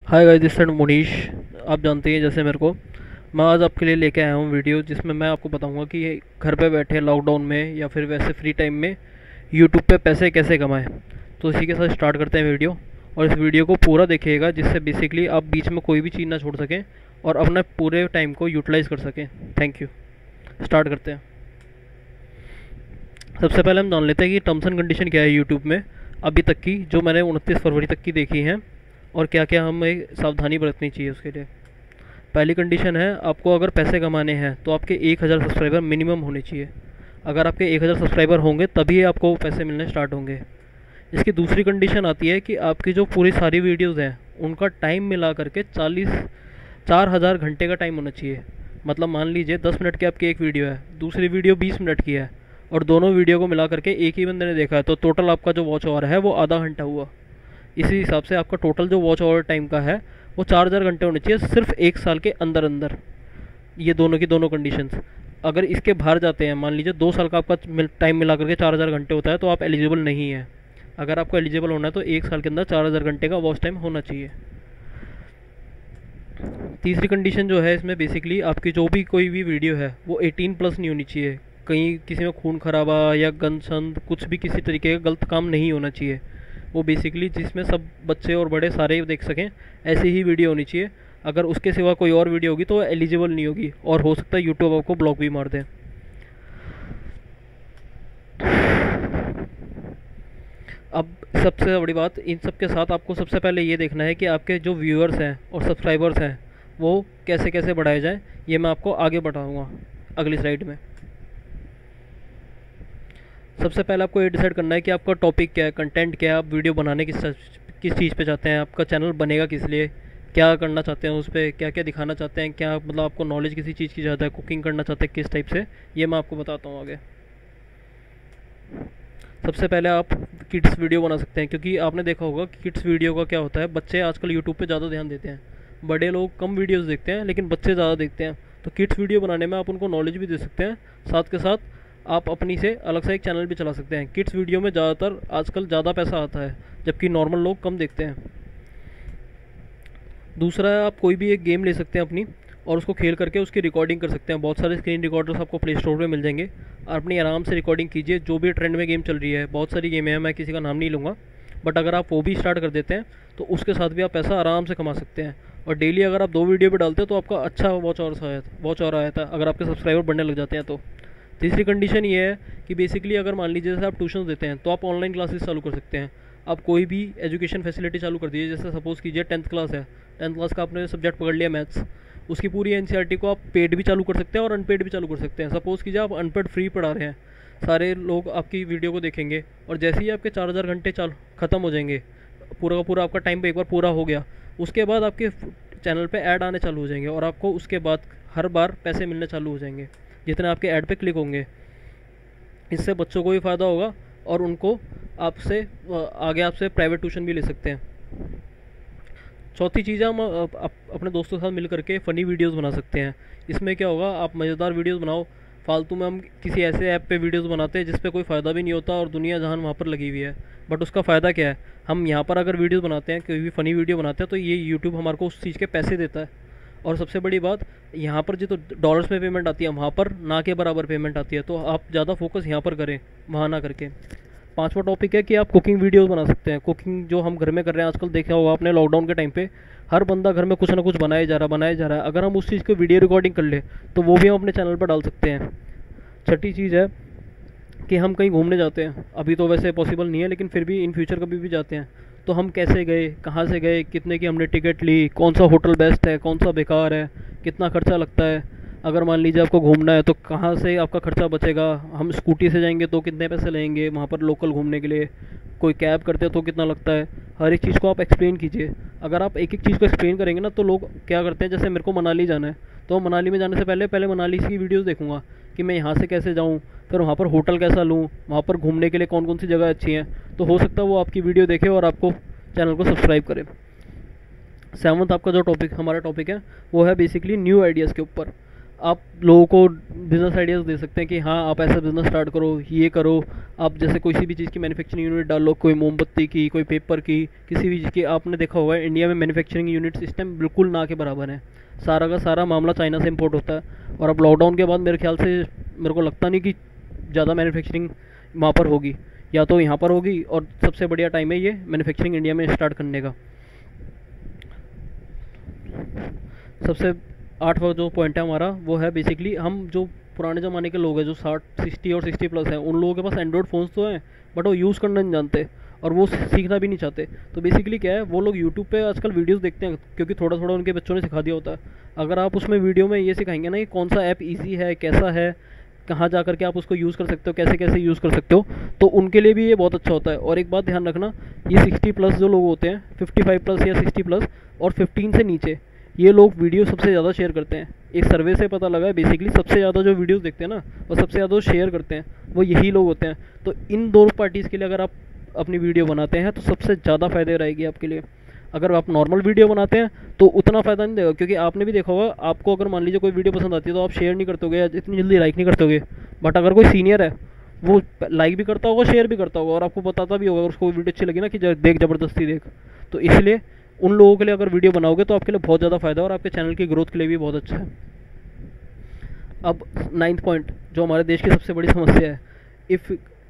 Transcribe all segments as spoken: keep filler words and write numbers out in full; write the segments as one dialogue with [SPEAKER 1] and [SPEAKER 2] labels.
[SPEAKER 1] Hi guys, this side Monish. आप जानते हैं जैसे मेरे को, मैं आज आपके लिए लेके आया हूँ वीडियो जिसमें मैं आपको बताऊंगा कि ये घर पे बैठे लॉकडाउन में या फिर वैसे फ्री टाइम में यूट्यूब पे पैसे कैसे कमाएं। तो इसी के साथ स्टार्ट करते हैं वीडियो। और इस वीडियो को पूरा देखिएगा जिससे बेसिकली आप बीच में कोई भी चीज़ ना छोड़ सकें और अपने पूरे टाइम को यूटिलाइज़ कर सकें। Thank you. स्टार्ट करते हैं। सबसे पहले हम जान लेते हैं कि टर्म्स एंड कंडीशन क्या है यूट्यूब में अभी तक की, जो मैंने उनतीस फरवरी तक की देखी हैं, और क्या क्या हमें सावधानी बरतनी चाहिए उसके लिए। पहली कंडीशन है, आपको अगर पैसे कमाने हैं तो आपके एक हज़ार सब्सक्राइबर मिनिमम होने चाहिए। अगर आपके एक हज़ार सब्सक्राइबर होंगे तभी आपको पैसे मिलने स्टार्ट होंगे। इसकी दूसरी कंडीशन आती है कि आपकी जो पूरी सारी वीडियोज़ हैं उनका टाइम मिला करके चालीस चार हज़ार घंटे का टाइम होना चाहिए। मतलब मान लीजिए दस मिनट की आपकी एक वीडियो है, दूसरी वीडियो बीस मिनट की है, और दोनों वीडियो को मिला करके एक ही बंदे ने देखा है, तो टोटल आपका जो वॉच आवर है वो आधा घंटा हुआ। इसी हिसाब से आपका टोटल जो वॉच आवर टाइम का है वो चार हज़ार घंटे होने चाहिए सिर्फ एक साल के अंदर अंदर। ये दोनों की दोनों कंडीशंस। अगर इसके बाहर जाते हैं, मान लीजिए दो साल का आपका टाइम मिला करके चार हज़ार घंटे होता है, तो आप एलिजिबल नहीं है। अगर आपको एलिजिबल होना है तो एक साल के अंदर चार हज़ार घंटे का वॉच टाइम होना चाहिए। तीसरी कंडीशन जो है इसमें बेसिकली आपकी जो भी कोई भी वीडियो है वो एटीन प्लस नहीं होनी चाहिए। कहीं किसी में खून खराबा या गन संद कुछ भी किसी तरीके का गलत काम नहीं होना चाहिए। वो बेसिकली जिसमें सब बच्चे और बड़े सारे देख सकें ऐसी ही वीडियो होनी चाहिए। अगर उसके सिवा कोई और वीडियो होगी तो एलिजिबल नहीं होगी, और हो सकता है यूट्यूब आपको ब्लॉक भी मार दे। अब सबसे बड़ी बात, इन सब के साथ आपको सबसे पहले ये देखना है कि आपके जो व्यूअर्स हैं और सब्सक्राइबर्स हैं वो कैसे कैसे बढ़ाए जाएं। ये मैं आपको आगे बताऊंगा अगली स्लाइड में। सबसे पहले आपको ये डिसाइड करना है कि आपका टॉपिक क्या है, कंटेंट क्या है, आप वीडियो बनाने किस किस चीज़ पे चाहते हैं, आपका चैनल बनेगा किस लिए, क्या करना चाहते हैं, उस पर क्या क्या दिखाना चाहते हैं, क्या मतलब आपको नॉलेज किसी चीज़ की ज़्यादा है, कुकिंग करना चाहते हैं किस टाइप से, ये मैं आपको बताता हूँ आगे। सबसे पहले आप किड्स वीडियो बना सकते हैं, क्योंकि आपने देखा होगा कि किड्स वीडियो का क्या होता है, बच्चे आजकल यूट्यूब पे ज़्यादा ध्यान देते हैं। बड़े लोग कम वीडियोस देखते हैं लेकिन बच्चे ज़्यादा देखते हैं। तो किड्स वीडियो बनाने में आप उनको नॉलेज भी दे सकते हैं, साथ के साथ आप अपनी से अलग से एक चैनल भी चला सकते हैं। किड्स वीडियो में ज़्यादातर आजकल ज़्यादा पैसा आता है, जबकि नॉर्मल लोग कम देखते हैं। दूसरा है, आप कोई भी एक गेम ले सकते हैं अपनी, और उसको खेल करके उसकी रिकॉर्डिंग कर सकते हैं। बहुत सारे स्क्रीन रिकॉर्डर्स आपको प्ले स्टोर में मिल जाएंगे, और अपनी आराम से रिकॉर्डिंग कीजिए। जो भी ट्रेंड में गेम चल रही है, बहुत सारी गेमें हैं, मैं किसी का नाम नहीं लूँगा, बट अगर आप वो भी स्टार्ट कर देते हैं तो उसके साथ भी आप पैसा आराम से कमा सकते हैं। और डेली अगर आप दो वीडियो भी डालते हैं तो आपका अच्छा वॉच और वॉच और आया था, अगर आपके सब्सक्राइबर बढ़ने लग जाते हैं तो। तीसरी कंडीशन ये है कि बेसिकली अगर मान लीजिए जैसे आप ट्यूशन देते हैं तो आप ऑनलाइन क्लासेस चालू कर सकते हैं। आप कोई भी एजुकेशन फैसिलिटी चालू कर दीजिए। जैसे सपोज़ कीजिए टेंथ क्लास है, टेंथ क्लास का आपने सब्जेक्ट पकड़ लिया मैथ्स, उसकी पूरी एनसीईआरटी को आप पेड भी चालू कर सकते हैं और अनपेड भी चालू कर सकते हैं। सपोज़ कीजिए आप अनपेड फ्री पढ़ा रहे हैं, सारे लोग आपकी वीडियो को देखेंगे, और जैसे ही आपके चार हज़ार घंटे चाल ख़त्म हो जाएंगे, पूरा का पूरा आपका टाइम पे एक बार पूरा हो गया, उसके बाद आपके चैनल पे ऐड आने चालू हो जाएंगे, और आपको उसके बाद हर बार पैसे मिलने चालू हो जाएंगे जितने आपके ऐड पे क्लिक होंगे। इससे बच्चों को भी फ़ायदा होगा और उनको आपसे आगे आपसे प्राइवेट ट्यूशन भी ले सकते हैं। चौथी चीज़ है, हम अप, अप, अपने दोस्तों के साथ मिल करके फ़नी वीडियोस बना सकते हैं। इसमें क्या होगा, आप मज़ेदार वीडियोस बनाओ। फालतू में हम किसी ऐसे ऐप पे वीडियोस बनाते हैं जिस पे कोई फ़ायदा भी नहीं होता और दुनिया जहान वहाँ पर लगी हुई है, बट उसका फ़ायदा क्या है, हम यहाँ पर अगर वीडियोस बनाते हैं, कोई भी फ़नी वीडियो बनाते हैं, तो ये यूट्यूब हमारे को उस चीज़ के पैसे देता है। और सबसे बड़ी बात, यहाँ पर जो तो डॉलर्स में पेमेंट आती है, वहाँ पर ना के बराबर पेमेंट आती है। तो आप ज़्यादा फोकस यहाँ पर करें, वहाँ ना करके। पांचवा टॉपिक है कि आप कुकिंग वीडियोस बना सकते हैं। कुकिंग जो हम घर में कर रहे हैं, आजकल देखा होगा आपने लॉकडाउन के टाइम पे हर बंदा घर में कुछ ना कुछ बनाया जा रहा बनाया जा रहा है। अगर हम उस चीज़ को वीडियो रिकॉर्डिंग कर ले तो वो भी हम अपने चैनल पर डाल सकते हैं। छठी चीज़ है कि हम कहीं घूमने जाते हैं, अभी तो वैसे पॉसिबल नहीं है लेकिन फिर भी इन फ्यूचर कभी भी जाते हैं, तो हम कैसे गए, कहाँ से गए, कितने की हमने टिकट ली, कौन सा होटल बेस्ट है, कौन सा बेकार है, कितना खर्चा लगता है। अगर मान लीजिए आपको घूमना है तो कहाँ से आपका खर्चा बचेगा, हम स्कूटी से जाएंगे तो कितने पैसे लगेंगे वहाँ पर लोकल घूमने के लिए, कोई कैब करते हैं तो कितना लगता है। हर एक चीज़ को आप एक्सप्लेन कीजिए। अगर आप एक एक चीज़ को एक्सप्लेन करेंगे ना तो लोग क्या करते हैं, जैसे मेरे को मनाली जाना है तो मनाली में जाने से पहले पहले मनाली की वीडियोज़ देखूँगा कि मैं यहाँ से कैसे जाऊँ, फिर वहाँ पर होटल कैसा लूँ, वहाँ पर घूमने के लिए कौन कौन सी जगह अच्छी हैं। तो हो सकता है वो आपकी वीडियो देखे और आपको चैनल को सब्सक्राइब करें। सेवन्थ आपका जो टॉपिक हमारा टॉपिक है वो है बेसिकली न्यू आइडियाज़ के ऊपर। आप लोगों को बिज़नेस आइडियाज़ दे सकते हैं कि हाँ आप ऐसा बिज़नेस स्टार्ट करो, ये करो। आप जैसे कोई सी भी चीज़ की मैन्युफैक्चरिंग यूनिट डाल लो, कोई मोमबत्ती की, कोई पेपर की, किसी भी चीज़ की। आपने देखा होगा इंडिया में मैन्युफैक्चरिंग यूनिट सिस्टम बिल्कुल ना के बराबर है। सारा का सारा मामला चाइना से इम्पोर्ट होता है। और अब लॉकडाउन के बाद मेरे ख्याल से, मेरे को लगता नहीं कि ज़्यादा मैन्युफैक्चरिंग वहाँ पर होगी, या तो यहाँ पर होगी। और सबसे बढ़िया टाइम है ये मैन्युफैक्चरिंग इंडिया में स्टार्ट करने का। सबसे आठवां जो पॉइंट है हमारा, वो है बेसिकली हम जो पुराने ज़माने के लोग हैं, जो साठ सिक्सटी और सिक्सटी प्लस हैं, उन लोगों के पास एंड्रॉयड फ़ोन्स तो हैं बट वो यूज़ करना नहीं जानते और वो सीखना भी नहीं चाहते। तो बेसिकली क्या है, वो लोग यूट्यूब पे आजकल वीडियोस देखते हैं क्योंकि थोड़ा थोड़ा उनके बच्चों ने सिखा दिया होता है। अगर आप उसमें वीडियो में ये सिखाएंगे ना कि कौन सा ऐप ईजी है, कैसा है, कहाँ जा करके आप उसको यूज़ कर सकते हो, कैसे कैसे यूज़ कर सकते हो, तो उनके लिए भी ये बहुत अच्छा होता है। और एक बात ध्यान रखना, ये सिक्सटी प्लस जो लोग होते हैं, फिफ्टी फाइव प्लस या सिक्सटी प्लस और फिफ्टीन से नीचे, ये लोग वीडियो सबसे ज़्यादा शेयर करते हैं। एक सर्वे से पता लगा है बेसिकली सबसे ज़्यादा जो वीडियोस देखते हैं ना, और सबसे ज़्यादा शेयर करते हैं, वो यही लोग होते हैं। तो इन दोनों पार्टीज़ के लिए अगर आप अपनी वीडियो बनाते हैं तो सबसे ज़्यादा फ़ायदे रहेगी आपके लिए। अगर आप नॉर्मल वीडियो बनाते हैं तो उतना फ़ायदा नहीं देगा, क्योंकि आपने भी देखा होगा, आपको अगर मान लीजिए कोई वीडियो पसंद आती है तो आप शेयर नहीं करते होगे या इतनी जल्दी लाइक नहीं करते होगे। बट अगर कोई सीनियर है, वो लाइक भी करता होगा, शेयर भी करता होगा, और आपको बताता भी होगा अगर उसको वीडियो अच्छी लगी ना कि देख ज़बरदस्ती देख। तो इसलिए उन लोगों के लिए अगर वीडियो बनाओगे तो आपके लिए बहुत ज़्यादा फ़ायदा है और आपके चैनल की ग्रोथ के लिए भी बहुत अच्छा है। अब नाइन्थ पॉइंट, जो हमारे देश की सबसे बड़ी समस्या है, इफ़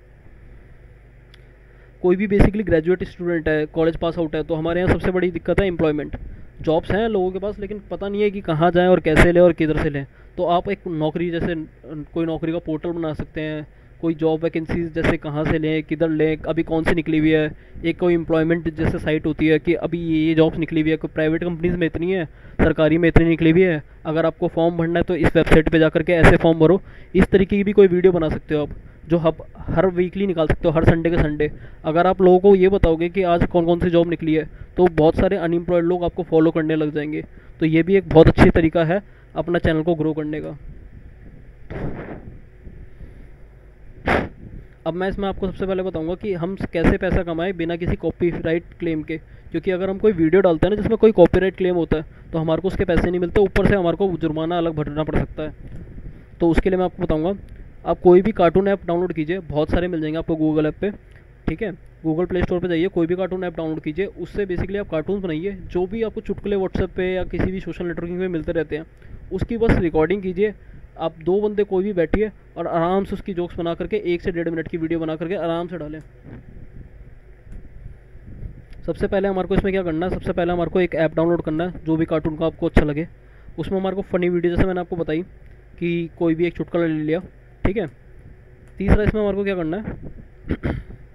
[SPEAKER 1] कोई भी बेसिकली ग्रेजुएट स्टूडेंट है, कॉलेज पास आउट है, तो हमारे यहाँ सबसे बड़ी दिक्कत है एम्प्लॉयमेंट। जॉब्स हैं लोगों के पास, लेकिन पता नहीं है कि कहाँ जाएं और कैसे लें और किधर से लें। तो आप एक नौकरी, जैसे कोई नौकरी का पोर्टल बना सकते हैं, कोई जॉब वैकेंसीज जैसे कहाँ से लें, किधर लें, अभी कौन सी निकली हुई है। एक कोई एम्प्लॉयमेंट जैसे साइट होती है कि अभी ये ये जॉब्स निकली हुई है, कोई प्राइवेट कंपनीज में इतनी है, सरकारी में इतनी निकली हुई है, अगर आपको फॉर्म भरना है तो इस वेबसाइट पे जा करके ऐसे फॉर्म भरो। इस तरीके की भी कोई वीडियो बना सकते हो आप, जो आप हर वीकली निकाल सकते हो, हर संडे के संडे। अगर आप लोगों को ये बताओगे कि आज कौन कौन सी जॉब निकली है, तो बहुत सारे अनएम्प्लॉयड लोग आपको फॉलो करने लग जाएंगे। तो ये भी एक बहुत अच्छी तरीका है अपना चैनल को ग्रो करने का। अब मैं इसमें आपको सबसे पहले बताऊंगा कि हम कैसे पैसा कमाएं बिना किसी कॉपीराइट क्लेम के। क्योंकि अगर हम कोई वीडियो डालते हैं ना जिसमें कोई कॉपीराइट क्लेम होता है, तो हमारे को उसके पैसे नहीं मिलते, ऊपर से हमारे को जुर्माना अलग भरना पड़ सकता है। तो उसके लिए मैं आपको बताऊंगा, आप कोई भी कार्टून ऐप डाउनलोड कीजिए, बहुत सारे मिल जाएंगे आपको गूगल ऐप पे, ठीक है। गूगल प्ले स्टोर पे जाइए, कोई भी कार्टून ऐप डाउनलोड कीजिए, उससे बेसिकली आप कार्टून बनाइए, जो भी आपको चुटकुले व्हाट्सएप पे या किसी भी सोशल नेटवर्किंग पे मिलते रहते हैं, उसकी बस रिकॉर्डिंग कीजिए। आप दो बंदे कोई भी बैठिए और आराम से उसकी जोक्स बना करके एक से डेढ़ मिनट की वीडियो बना करके आराम से डालें। सबसे पहले हमारे को इसमें क्या करना है, सबसे पहले हमारे को एक ऐप डाउनलोड करना है, जो भी कार्टून का आपको अच्छा लगे। उसमें हमारे को फ़नी वीडियो, जैसे मैंने आपको बताई कि कोई भी एक चुटकुला ले लिया, ठीक है। तीसरा इसमें हमारे को क्या करना है,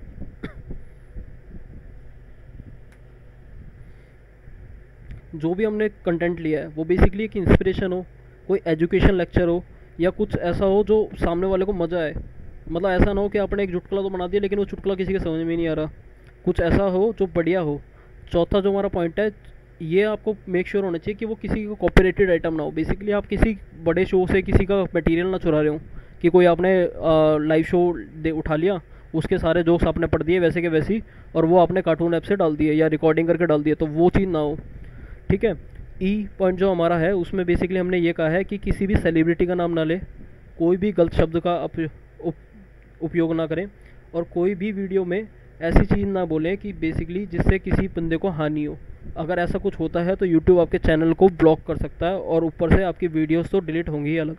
[SPEAKER 1] जो भी हमने कंटेंट लिया है वो बेसिकली एक इंस्पिरेशन हो, कोई एजुकेशन लेक्चर हो, या कुछ ऐसा हो जो सामने वाले को मज़ा आए। मतलब ऐसा ना हो कि आपने एक चुटकुला तो बना दिया लेकिन वो चुटकुला किसी के समझ में नहीं आ रहा। कुछ ऐसा हो जो बढ़िया हो। चौथा जो हमारा पॉइंट है, ये आपको मेक श्योर होना चाहिए कि वो किसी को कॉपीराइटेड आइटम ना हो। बेसिकली आप किसी बड़े शो से किसी का मटेरियल ना चुरा रहे हो, कि कोई आपने लाइव शो दे उठा लिया, उसके सारे जोक्स आपने पढ़ दिए वैसे के वैसी, और वो आपने कार्टून ऐप से डाल दिए या रिकॉर्डिंग करके डाल दिए, तो वो चीज़ ना हो, ठीक है। ई पॉइंट जो हमारा है, उसमें बेसिकली हमने ये कहा है कि किसी भी सेलिब्रिटी का नाम ना ले, कोई भी गलत शब्द का अप, उप, उपयोग ना करें, और कोई भी वीडियो में ऐसी चीज़ ना बोलें कि बेसिकली जिससे किसी बंदे को हानि हो। अगर ऐसा कुछ होता है तो यूट्यूब आपके चैनल को ब्लॉक कर सकता है, और ऊपर से आपकी वीडियोस तो डिलीट होंगी ही अलग।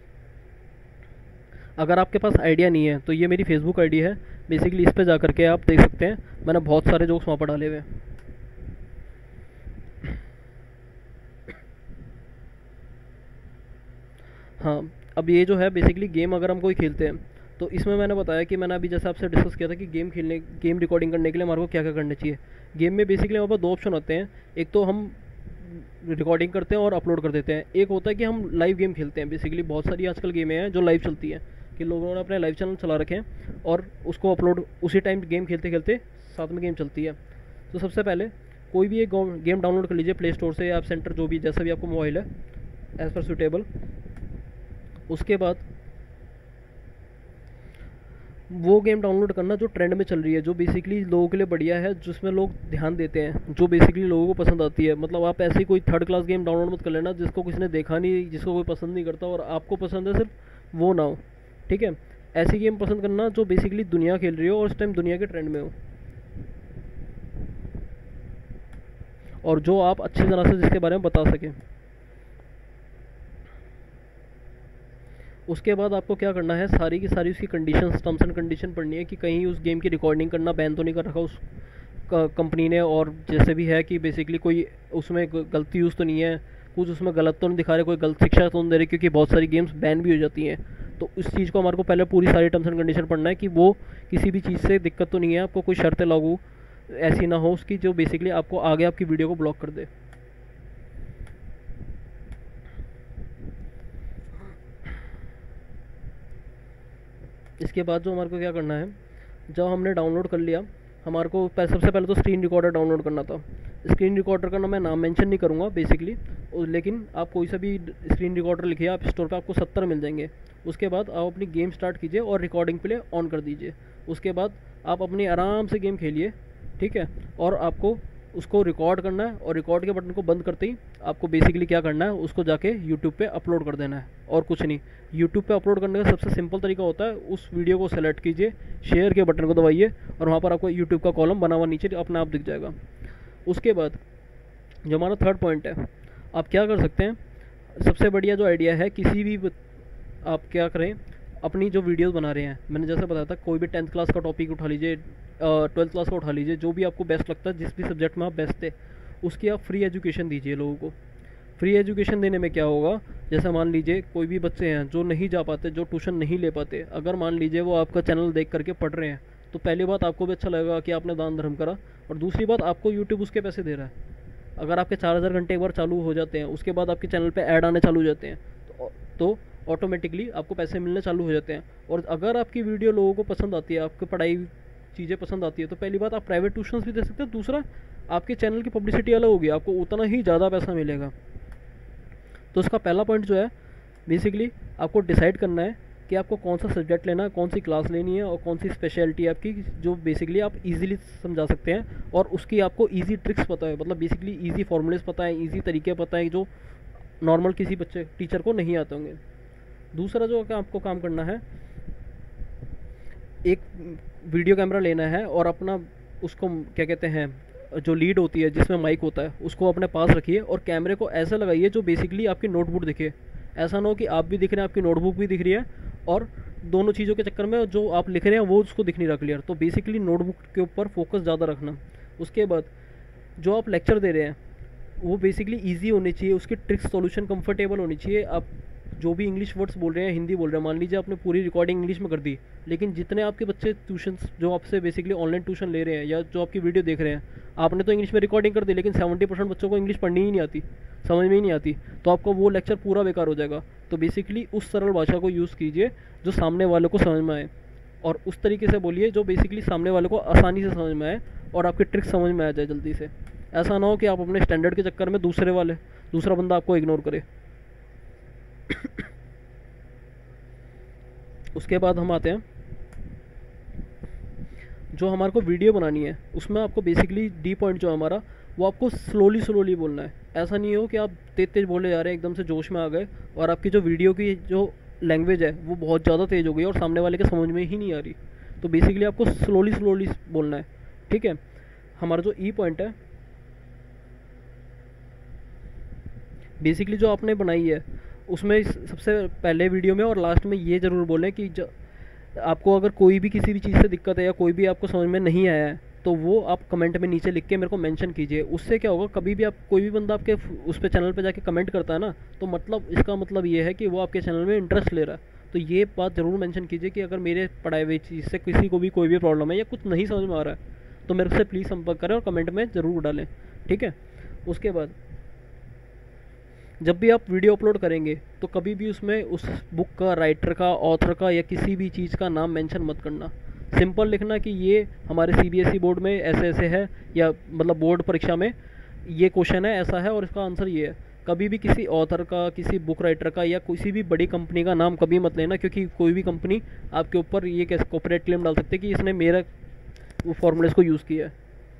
[SPEAKER 1] अगर आपके पास आइडिया नहीं है तो ये मेरी फेसबुक आईडी है, बेसिकली इस पर जा करके आप देख सकते हैं, मैंने बहुत सारे जोक्स वहाँ पर डाले हुए हैं। हाँ, अब ये जो है बेसिकली गेम अगर हम कोई खेलते हैं, तो इसमें मैंने बताया कि मैंने अभी जैसे आपसे डिस्कस किया था कि गेम खेलने गेम रिकॉर्डिंग करने के लिए हमारे को क्या क्या करना चाहिए। गेम में बेसिकली हमारे पास दो ऑप्शन होते हैं, एक तो हम रिकॉर्डिंग करते हैं और अपलोड कर देते हैं, एक होता है कि हम लाइव गेम खेलते हैं। बेसिकली बहुत सारी आजकल गेमें हैं जो लाइव चलती हैं, कि लोगों ने अपने लाइव चैनल चला रखे हैं और उसको अपलोड उसी टाइम गेम खेलते खेलते साथ में गेम चलती है। तो सबसे पहले कोई भी एक गेम डाउनलोड कर लीजिए प्ले स्टोर से या ऐप सेंटर, जो भी जैसा भी आपको मोबाइल है एज़ पर सूटेबल। उसके बाद वो गेम डाउनलोड करना जो ट्रेंड में चल रही है, जो बेसिकली लोगों के लिए बढ़िया है, जिसमें लोग ध्यान देते हैं, जो बेसिकली लोगों को पसंद आती है। मतलब आप ऐसी कोई थर्ड क्लास गेम डाउनलोड मत कर लेना जिसको किसी ने देखा नहीं, जिसको कोई पसंद नहीं करता और आपको पसंद है सिर्फ वो ना हो, ठीक है। ऐसी गेम पसंद करना जो बेसिकली दुनिया खेल रही हो और उस टाइम दुनिया के ट्रेंड में हो, और जो आप अच्छी तरह से जिसके बारे में बता सकें। उसके बाद आपको क्या करना है, सारी की सारी उसकी कंडीशंस, टर्म्स एंड कंडीशन पढ़नी है कि कहीं उस गेम की रिकॉर्डिंग करना बैन तो नहीं कर रखा उस कंपनी ने, और जैसे भी है कि बेसिकली कोई उसमें गलती यूज़ तो नहीं है, कुछ उसमें गलत तो नहीं दिखा रहे, कोई गलत शिक्षा तो नहीं दे रही, क्योंकि बहुत सारी गेम्स बैन भी हो जाती हैं। तो इस चीज़ को हमारे को पहले पूरी सारी टर्म्स एंड कंडीशन पढ़ना है कि वो किसी भी चीज़ से दिक्कत तो नहीं है, आपको कोई शर्तें लागू ऐसी ना हो उसकी जो बेसिकली आपको आगे आपकी वीडियो को ब्लॉक कर दे। इसके बाद जो हमारे को क्या करना है, जब हमने डाउनलोड कर लिया, हमारे को सबसे पहले तो स्क्रीन रिकॉर्डर डाउनलोड करना था। स्क्रीन रिकॉर्डर का ना मैं नाम मेंशन नहीं करूँगा बेसिकली, लेकिन आप कोई सा भी स्क्रीन रिकॉर्डर लिखिए आप स्टोर पे, आपको सत्तर मिल जाएंगे। उसके बाद आप अपनी गेम स्टार्ट कीजिए और रिकॉर्डिंग प्ले ऑन कर दीजिए। उसके बाद आप अपनी आराम से गेम खेलिए, ठीक है। और आपको उसको रिकॉर्ड करना है, और रिकॉर्ड के बटन को बंद करते ही आपको बेसिकली क्या करना है, उसको जाके यूट्यूब पे अपलोड कर देना है, और कुछ नहीं। यूट्यूब पे अपलोड करने का सबसे सिंपल तरीका होता है, उस वीडियो को सेलेक्ट कीजिए, शेयर के बटन को दबाइए, और वहाँ पर आपको यूट्यूब का कॉलम बना हुआ नीचे अपने आप दिख जाएगा। उसके बाद जो हमारा थर्ड पॉइंट है, आप क्या कर सकते हैं, सबसे बढ़िया जो आइडिया है, किसी भी आप क्या करें, अपनी जो वीडियोस बना रहे हैं, मैंने जैसे बताया था, कोई भी टेंथ क्लास का टॉपिक उठा लीजिए, ट्वेल्थ क्लास का उठा लीजिए, जो भी आपको बेस्ट लगता है, जिस भी सब्जेक्ट में आप बेस्ट थे, उसकी आप फ्री एजुकेशन दीजिए लोगों को। फ्री एजुकेशन देने में क्या होगा, जैसे मान लीजिए कोई भी बच्चे हैं जो नहीं जा पाते, जो ट्यूशन नहीं ले पाते, अगर मान लीजिए वो आपका चैनल देख करके पढ़ रहे हैं, तो पहली बात आपको भी अच्छा लगेगा कि आपने दान धर्म करा, और दूसरी बात आपको यूट्यूब उसके पैसे दे रहा है। अगर आपके चार हज़ार घंटे एक बार चालू हो जाते हैं, उसके बाद आपके चैनल पे ऐड आने चालू हो जाते हैं, तो, तो ऑटोमेटिकली आपको पैसे मिलने चालू हो जाते हैं। और अगर आपकी वीडियो लोगों को पसंद आती है, आपकी पढ़ाई चीज़ें पसंद आती है, तो पहली बात आप प्राइवेट ट्यूशन्स भी दे सकते हैं, दूसरा आपके चैनल की पब्लिसिटी अलग होगी, आपको उतना ही ज़्यादा पैसा मिलेगा। तो उसका पहला पॉइंट जो है, बेसिकली आपको डिसाइड करना है कि आपको कौन सा सब्जेक्ट लेना है, कौन सी क्लास लेनी है, और कौन सी स्पेशलिटी है आपकी, जो बेसिकली आप इजीली समझा सकते हैं, और उसकी आपको इजी ट्रिक्स पता है, मतलब बेसिकली इजी फॉर्मूलेस पता है, इजी तरीके पता है, जो नॉर्मल किसी बच्चे टीचर को नहीं आते होंगे। दूसरा जो आपको काम करना है, एक वीडियो कैमरा लेना है, और अपना उसको क्या कहते हैं, जो लीड होती है जिसमें माइक होता है, उसको अपने पास रखिए, और कैमरे को ऐसा लगाइए जो बेसिकली आपकी नोटबुक दिखे। ऐसा ना हो कि आप भी दिख रहे हैं, आपकी नोटबुक भी दिख रही है, और दोनों चीज़ों के चक्कर में जो आप लिख रहे हैं वो उसको दिख नहीं रहा क्लियर। तो बेसिकली नोटबुक के ऊपर फोकस ज़्यादा रखना। उसके बाद जो आप लेक्चर दे रहे हैं वो बेसिकली ईजी होनी चाहिए, उसकी ट्रिक्स सॉल्यूशन कंफर्टेबल होनी चाहिए। आप जो भी इंग्लिश वर्ड्स बोल रहे हैं, हिंदी बोल रहे हैं, मान लीजिए आपने पूरी रिकॉर्डिंग इंग्लिश में कर दी, लेकिन जितने आपके बच्चे ट्यूशन जो आपसे बेसिकली ऑनलाइन ट्यूशन ले रहे हैं या जो आपकी वीडियो देख रहे हैं, आपने तो इंग्लिश में रिकॉर्डिंग कर दी, लेकिन सेवेंटी परसेंट बच्चों को इंग्लिश पढ़नी ही नहीं आती, समझ में ही नहीं आती, तो आपका वो लेक्चर पूरा बेकार हो जाएगा। तो बेसिकली उस सरल भाषा को यूज़ कीजिए जो सामने वाले को समझ में आए, और उस तरीके से बोलिए जो बेसिकली सामने वाले को आसानी से समझ में आए और आपकी ट्रिक समझ में आ जाए जल्दी से। ऐसा ना हो कि आप अपने स्टैंडर्ड के चक्कर में दूसरे वाले दूसरा बंदा आपको इग्नोर करे। उसके बाद हम आते हैं, जो हमारे को वीडियो बनानी है उसमें आपको बेसिकली डी पॉइंट जो हमारा, वो आपको स्लोली स्लोली बोलना है। ऐसा नहीं हो कि आप तेज तेज बोले जा रहे हैं, एकदम से जोश में आ गए, और आपकी जो वीडियो की जो लैंग्वेज है वो बहुत ज़्यादा तेज़ हो गई और सामने वाले के समझ में ही नहीं आ रही। तो बेसिकली आपको स्लोली स्लोली बोलना है, ठीक है। हमारा जो ई पॉइंट है, बेसिकली जो आपने बनाई है उसमें सबसे पहले वीडियो में और लास्ट में ये ज़रूर बोलें कि आपको अगर कोई भी किसी भी चीज़ से दिक्कत है या कोई भी आपको समझ में नहीं आया है, तो वो आप कमेंट में नीचे लिख के मेरे को मेंशन कीजिए। उससे क्या होगा, कभी भी आप कोई भी बंदा आपके उस पे चैनल पे जाके कमेंट करता है ना, तो मतलब इसका मतलब ये है कि वो आपके चैनल में इंटरेस्ट ले रहा है। तो ये बात ज़रूर मेंशन कीजिए कि अगर मेरे पढ़ाई हुई चीज़ से किसी को भी कोई भी प्रॉब्लम है या कुछ नहीं समझ में आ रहा है, तो मेरे से प्लीज़ संपर्क करें और कमेंट में ज़रूर डालें, ठीक है। उसके बाद जब भी आप वीडियो अपलोड करेंगे तो कभी भी उसमें उस बुक का, राइटर का, ऑथर का या किसी भी चीज़ का नाम मेंशन मत करना। सिंपल लिखना कि ये हमारे सीबीएसई बोर्ड में ऐसे ऐसे है, या मतलब बोर्ड परीक्षा में ये क्वेश्चन है, ऐसा है और इसका आंसर ये है। कभी भी किसी ऑथर का, किसी बुक राइटर का या किसी भी बड़ी कंपनी का नाम कभी मत लेना, क्योंकि कोई भी कंपनी आपके ऊपर ये कैसे कॉपीराइट क्लेम डाल सकती है कि इसने मेरा वो फॉर्मूलेस को यूज़ किया है।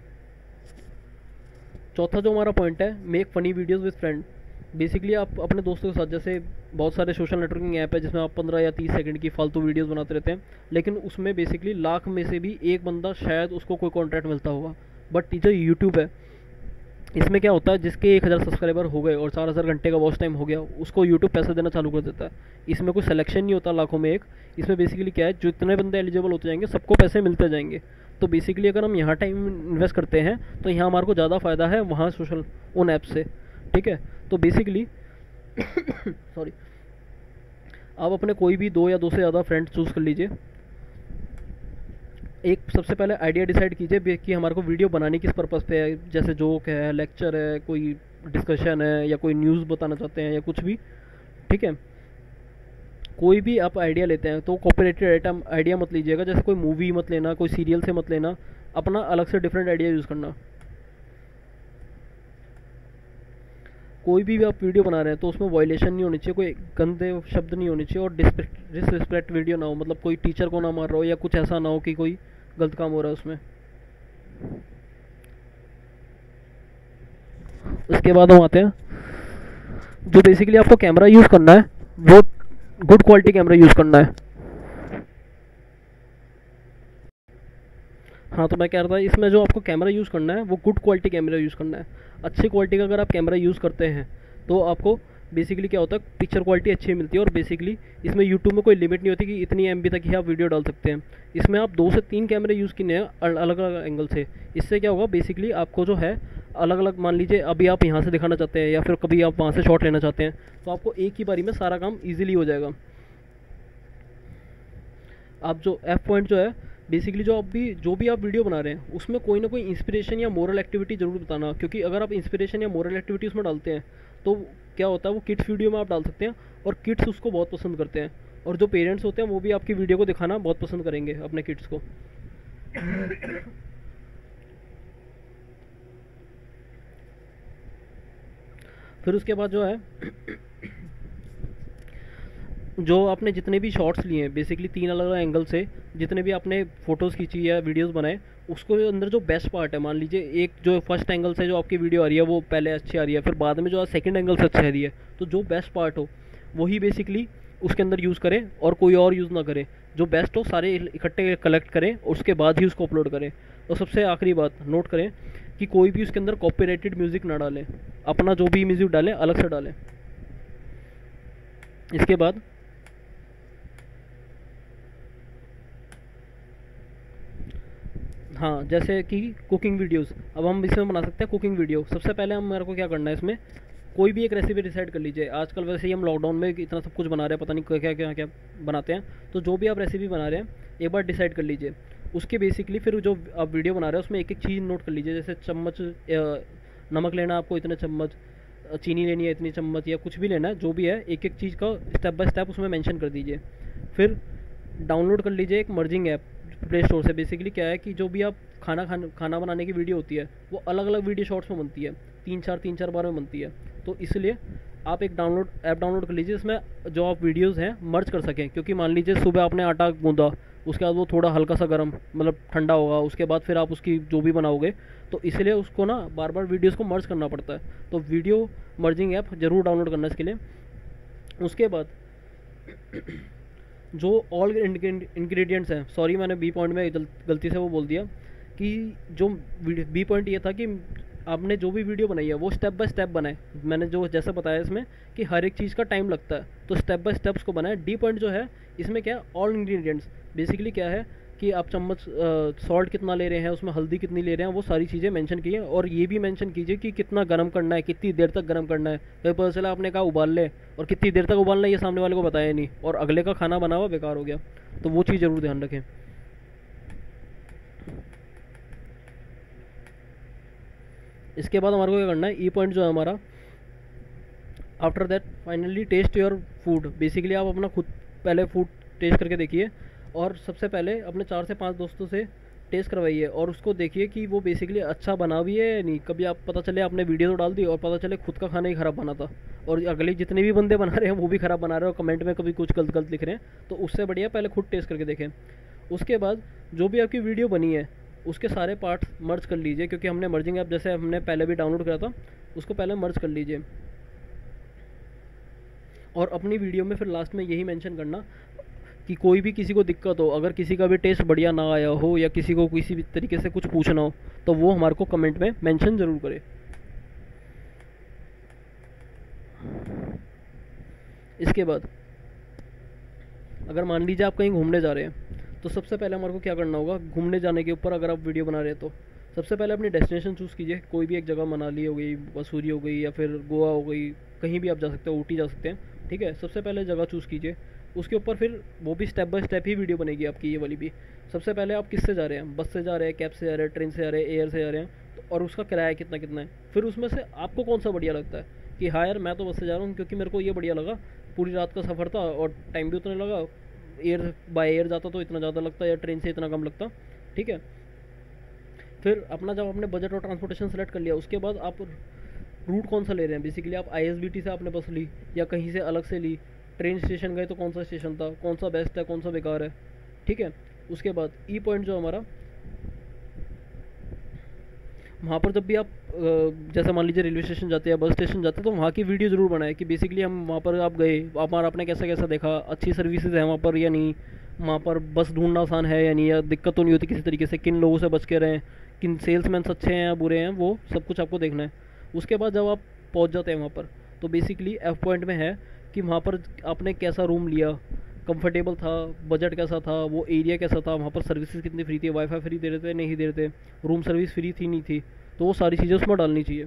[SPEAKER 1] चौथा जो हमारा पॉइंट है, make funny videos with friend. Basically आप अपने दोस्तों के साथ, जैसे बहुत सारे सोशल नेटवर्किंग ऐप है जिसमें आप पंद्रह या तीस सेकंड की फालतू वीडियोस बनाते रहते हैं, लेकिन उसमें बेसिकली लाख में से भी एक बंदा शायद उसको कोई कॉन्ट्रैक्ट मिलता होगा। बट जो यूट्यूब है, इसमें क्या होता है, जिसके एक हज़ार सब्सक्राइबर हो गए और चार हज़ार घंटे का वॉच टाइम हो गया, उसको यूट्यूब पैसा देना चालू कर देता है। इसमें कोई सिलेक्शन नहीं होता लाखों में एक। इसमें बेसिकली क्या है, जो इतने बंदे एलिजिबल होते जाएंगे सबको पैसे मिलते जाएंगे। तो बेसिकली अगर हम यहाँ टाइम इन्वेस्ट करते हैं तो यहाँ हमारे को ज़्यादा फ़ायदा है वहाँ सोशल उन ऐप से। ठीक है, तो बेसिकली सॉरी, आप अपने कोई भी दो या दो से ज़्यादा फ्रेंड चूज़ कर लीजिए। एक सबसे पहले आइडिया डिसाइड कीजिए कि हमारे को वीडियो बनाने किस पर्पज़ पे है, जैसे जोक है, लेक्चर है, कोई डिस्कशन है, या कोई न्यूज़ बताना चाहते हैं, या कुछ भी। ठीक है, कोई भी आप आइडिया लेते हैं तो कॉपीराइटेड आइटम आइडिया मत लीजिएगा, जैसे कोई मूवी मत लेना, कोई सीरियल से मत लेना, अपना अलग से डिफरेंट आइडिया यूज़ करना। कोई भी आप वीडियो बना रहे हैं तो उसमें वायलेशन नहीं होनी चाहिए, कोई गंदे शब्द नहीं होने चाहिए, और डिसरिस्पेक्ट वीडियो ना हो, मतलब कोई टीचर को ना मार रहा हो या कुछ ऐसा ना हो कि कोई गलत काम हो रहा है उसमें। उसके बाद हम आते हैं, जो बेसिकली आपको कैमरा यूज़ करना है वो गुड क्वालिटी कैमरा यूज़ करना है। हाँ, तो मैं कह रहा था इसमें जो आपको कैमरा यूज़ करना है वो गुड क्वालिटी कैमरा यूज़ करना है। अच्छी क्वालिटी का अगर आप कैमरा यूज़ करते हैं तो आपको बेसिकली क्या होता है, पिक्चर क्वालिटी अच्छी मिलती है। और बेसिकली इसमें यूट्यूब में कोई लिमिट नहीं होती कि इतनी एम बी तक ही आप वीडियो डाल सकते हैं। इसमें आप दो से तीन कैमरे यूज़ किए हैं अलग अलग एंगल से। इससे क्या होगा, बेसिकली आपको जो है अलग अलग, मान लीजिए अभी आप यहाँ से दिखाना चाहते हैं या फिर कभी आप वहाँ से शॉट लेना चाहते हैं, तो आपको एक ही बारी में सारा काम ईजिली हो जाएगा। आप जो एफ पॉइंट जो है, बेसिकली जो आप भी जो भी आप वीडियो बना रहे हैं उसमें कोई ना कोई इंस्पिरेशन या मोरल एक्टिविटी ज़रूर बताना, क्योंकि अगर आप इंस्पिरेशन या मोरल एक्टिविटी उसमें डालते हैं तो क्या होता है, वो किड्स वीडियो में आप डाल सकते हैं और किड्स उसको बहुत पसंद करते हैं, और जो पेरेंट्स होते हैं वो भी आपकी वीडियो को दिखाना बहुत पसंद करेंगे अपने किड्स को। फिर उसके बाद जो है, जो आपने जितने भी शॉट्स लिए हैं, बेसिकली तीन अलग अलग एंगल से जितने भी आपने फ़ोटोज़ खींची या वीडियोस बनाए, उसको अंदर जो बेस्ट पार्ट है, मान लीजिए एक जो फर्स्ट एंगल से जो आपकी वीडियो आ रही है वो पहले अच्छी आ रही है, फिर बाद में जो सेकंड एंगल से अच्छी आ रही है, तो जो बेस्ट पार्ट हो वही बेसिकली उसके अंदर यूज़ करें और कोई और यूज़ ना करें। जो बेस्ट हो सारे इकट्ठे कलेक्ट करें और उसके बाद ही उसको अपलोड करें। और सबसे आखिरी बात नोट करें कि कोई भी उसके अंदर कॉपीराइटेड म्यूज़िक ना डालें, अपना जो भी म्यूज़िक डालें अलग से डालें। इसके बाद हाँ, जैसे कि कुकिंग वीडियोस, अब हम इसमें बना सकते हैं कुकिंग वीडियो। सबसे पहले हम मेरे को क्या करना है, इसमें कोई भी एक रेसिपी डिसाइड कर लीजिए। आजकल वैसे ही हम लॉकडाउन में इतना सब कुछ बना रहे हैं, पता नहीं क्या क्या क्या बनाते हैं, तो जो भी आप रेसिपी बना रहे हैं एक बार डिसाइड कर लीजिए। उसके बेसिकली फिर जो आप वीडियो बना रहे हैं उसमें एक एक चीज़ नोट कर लीजिए, जैसे चम्मच नमक लेना आपको इतने चम्मच, चीनी लेनी है इतनी चम्मच, या कुछ भी लेना है, जो भी है एक एक चीज़ का स्टेप बाय स्टेप उसमें मेंशन कर दीजिए। फिर डाउनलोड कर लीजिए एक मर्जिंग ऐप प्ले स्टोर से। बेसिकली क्या है कि जो भी आप खाना खाना खाना बनाने की वीडियो होती है वो अलग अलग वीडियो शॉर्ट्स में बनती है, तीन चार तीन चार बार में बनती है, तो इसलिए आप एक डाउनलोड ऐप डाउनलोड कर लीजिए जिसमें जो आप वीडियोस हैं मर्ज कर सकें। क्योंकि मान लीजिए सुबह आपने आटा गूंदा, उसके बाद वो थोड़ा हल्का सा गर्म मतलब ठंडा होगा, उसके बाद फिर आप उसकी जो भी बनाओगे, तो इसलिए उसको ना बार बार वीडियोस को मर्ज करना पड़ता है। तो वीडियो मर्जिंग ऐप ज़रूर डाउनलोड करना इसके लिए। उसके बाद जो ऑल इंग्रेडिएंट्स हैं, सॉरी मैंने बी पॉइंट में गलती से वो बोल दिया कि जो बी पॉइंट ये था कि आपने जो भी वीडियो बनाई है वो स्टेप बाय स्टेप बनाए। मैंने जो जैसे बताया इसमें कि हर एक चीज़ का टाइम लगता है, तो स्टेप बाय स्टेप्स को बनाए। डी पॉइंट जो है इसमें क्या है, ऑल इंग्रेडिएंट्स, बेसिकली क्या है कि आप चम्मच सॉल्ट कितना ले रहे हैं, उसमें हल्दी कितनी ले रहे हैं, वो सारी चीज़ें मेंशन कीजिए। और ये भी मेंशन कीजिए कि कितना गर्म करना है, कितनी देर तक गर्म करना है। कहीं पता चला आपने कहा उबाल ले और कितनी देर तक उबालना है ये सामने वाले को बताया नहीं और अगले का खाना बना हुआ बेकार हो गया, तो वो चीज़ ज़रूर ध्यान रखें। इसके बाद हमारे को क्या करना है, ई पॉइंट जो है हमारा, after that finally taste your food. Basically आप अपना खुद पहले फूड टेस्ट करके देखिए और सबसे पहले अपने चार से पांच दोस्तों से टेस्ट करवाइए और उसको देखिए कि वो बेसिकली अच्छा बना भी है या नहीं। कभी आप पता चले आपने वीडियो तो डाल दी और पता चले खुद का खाना ही ख़राब बना था और अगले जितने भी बंदे बना रहे हैं वो भी ख़राब बना रहे हैं और कमेंट में कभी कुछ गलत गलत लिख रहे हैं, तो उससे बढ़िया पहले खुद टेस्ट करके देखें। उसके बाद जो भी आपकी वीडियो बनी है उसके सारे पार्ट्स मर्ज कर लीजिए, क्योंकि हमने मर्जिंग ऐप जैसे हमने पहले भी डाउनलोड करा था उसको पहले मर्ज कर लीजिए। और अपनी वीडियो में फिर लास्ट में यही मेंशन करना कि कोई भी किसी को दिक्कत हो, अगर किसी का भी टेस्ट बढ़िया ना आया हो या किसी को किसी भी तरीके से कुछ पूछना हो तो वो हमारे को कमेंट में मेंशन ज़रूर करे। इसके बाद अगर मान लीजिए आप कहीं घूमने जा रहे हैं तो सबसे पहले हमारे को क्या करना होगा, घूमने जाने के ऊपर अगर आप वीडियो बना रहे हैं तो सबसे पहले अपनी डेस्टिनेशन चूज़ कीजिए। कोई भी एक जगह, मनाली हो गई, मसूरी हो गई या फिर गोवा हो गई, कहीं भी आप जा सकते हो, ऊटी जा सकते हैं, ठीक है। सबसे पहले जगह चूज़ कीजिए, उसके ऊपर फिर वो भी स्टेप बाय स्टेप ही वीडियो बनेगी आपकी, ये वाली भी। सबसे पहले आप किससे जा रहे हैं, बस से जा रहे हैं, कैब से जा रहे हैं, ट्रेन से जा रहे हैं, एयर से जा रहे हैं, तो और उसका किराया कितना कितना है। फिर उसमें से आपको कौन सा बढ़िया लगता है कि हाँ यार मैं तो बस से जा रहा हूँ क्योंकि मेरे को ये बढ़िया लगा, पूरी रात का सफ़र था और टाइम भी उतना लगा, एयर बाय एयर जाता तो इतना ज़्यादा लगता या ट्रेन से इतना कम लगता, ठीक है। फिर अपना जब आपने बजट और ट्रांसपोर्टेशन सेलेक्ट कर लिया उसके बाद आप रूट कौन सा ले रहे हैं। बेसिकली आप आई एस बी टी से आपने बस ली या कहीं से अलग से ली, ट्रेन स्टेशन गए तो कौन सा स्टेशन था, कौन सा बेस्ट है, कौन सा बेकार है, ठीक है। उसके बाद ई पॉइंट जो हमारा, वहाँ पर जब भी आप जैसे मान लीजिए रेलवे स्टेशन जाते हैं, बस स्टेशन जाते हैं, तो वहाँ की वीडियो ज़रूर बनाए कि बेसिकली हम वहाँ पर आप गए, हमारा आपने कैसा कैसा देखा, अच्छी सर्विसेज है वहाँ पर या नहीं, वहाँ पर बस ढूंढना आसान है या नहीं, या दिक्कत तो नहीं होती किसी तरीके से, किन लोगों से बच के रहें, किन सेल्समैन अच्छे हैं या बुरे हैं, वो सब कुछ आपको देखना है। उसके बाद जब आप पहुँच जाते हैं वहाँ पर तो बेसिकली एफ पॉइंट में है कि वहाँ पर आपने कैसा रूम लिया, कंफर्टेबल था, बजट कैसा था, वो एरिया कैसा था, वहाँ पर सर्विसेज कितनी फ्री थी, वाईफाई फ्री दे रहे थे नहीं दे रहे थे, रूम सर्विस फ्री थी नहीं थी, तो वो सारी चीज़ें उसमें डालनी चाहिए।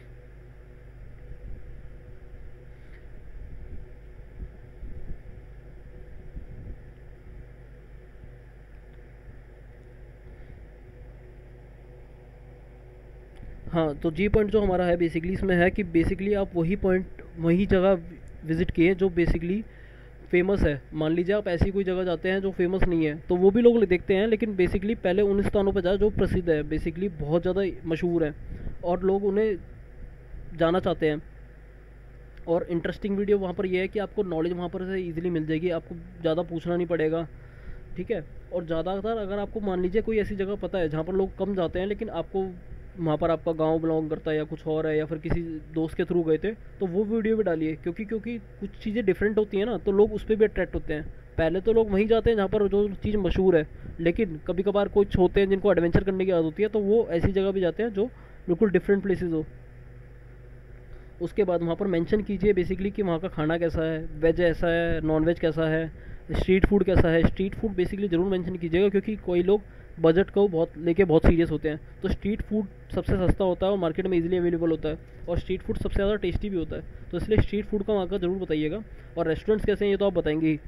[SPEAKER 1] हाँ, तो जी पॉइंट जो हमारा है बेसिकली इसमें है कि बेसिकली आप वही पॉइंट वही जगह विज़िट किए जो बेसिकली फेमस है। मान लीजिए आप ऐसी कोई जगह जाते हैं जो फेमस नहीं है तो वो भी लोग देखते हैं, लेकिन बेसिकली पहले उन स्थानों पर जाए जो प्रसिद्ध है, बेसिकली बहुत ज़्यादा मशहूर है और लोग उन्हें जाना चाहते हैं। और इंटरेस्टिंग वीडियो वहाँ पर यह है कि आपको नॉलेज वहाँ पर से ईजिली मिल जाएगी, आपको ज़्यादा पूछना नहीं पड़ेगा, ठीक है। और ज़्यादातर अगर आपको मान लीजिए कोई ऐसी जगह पता है जहाँ पर लोग कम जाते हैं लेकिन आपको वहाँ पर आपका गांव बिलोंग करता है या कुछ और है या फिर किसी दोस्त के थ्रू गए थे, तो वो वीडियो भी डालिए, क्योंकि क्योंकि कुछ चीज़ें डिफरेंट होती हैं ना, तो लोग उस पर भी अट्रैक्ट होते हैं। पहले तो लोग वहीं जाते हैं जहाँ पर जो चीज़ मशहूर है, लेकिन कभी कभार कुछ होते हैं जिनको एडवेंचर करने की आदत होती है, तो वो ऐसी जगह भी जाते हैं जो बिल्कुल डिफरेंट प्लेसेस हो। उसके बाद वहाँ पर मेंशन कीजिए बेसिकली कि वहाँ का खाना कैसा है, वेज ऐसा है, नॉन वेज कैसा है, स्ट्रीट फूड कैसा है। स्ट्रीट फूड बेसिकली ज़रूर मेंशन कीजिएगा, क्योंकि कोई लोग बजट को बहुत लेके बहुत सीरियस होते हैं, तो स्ट्रीट फूड सबसे सस्ता होता है और मार्केट में इजीली अवेलेबल होता है, और स्ट्रीट फूड सबसे ज़्यादा टेस्टी भी होता है, तो इसलिए स्ट्रीट फूड का वहाँ का ज़रूर बताइएगा। और रेस्टोरेंट्स कैसे हैं ये तो आप बताएंगे ही।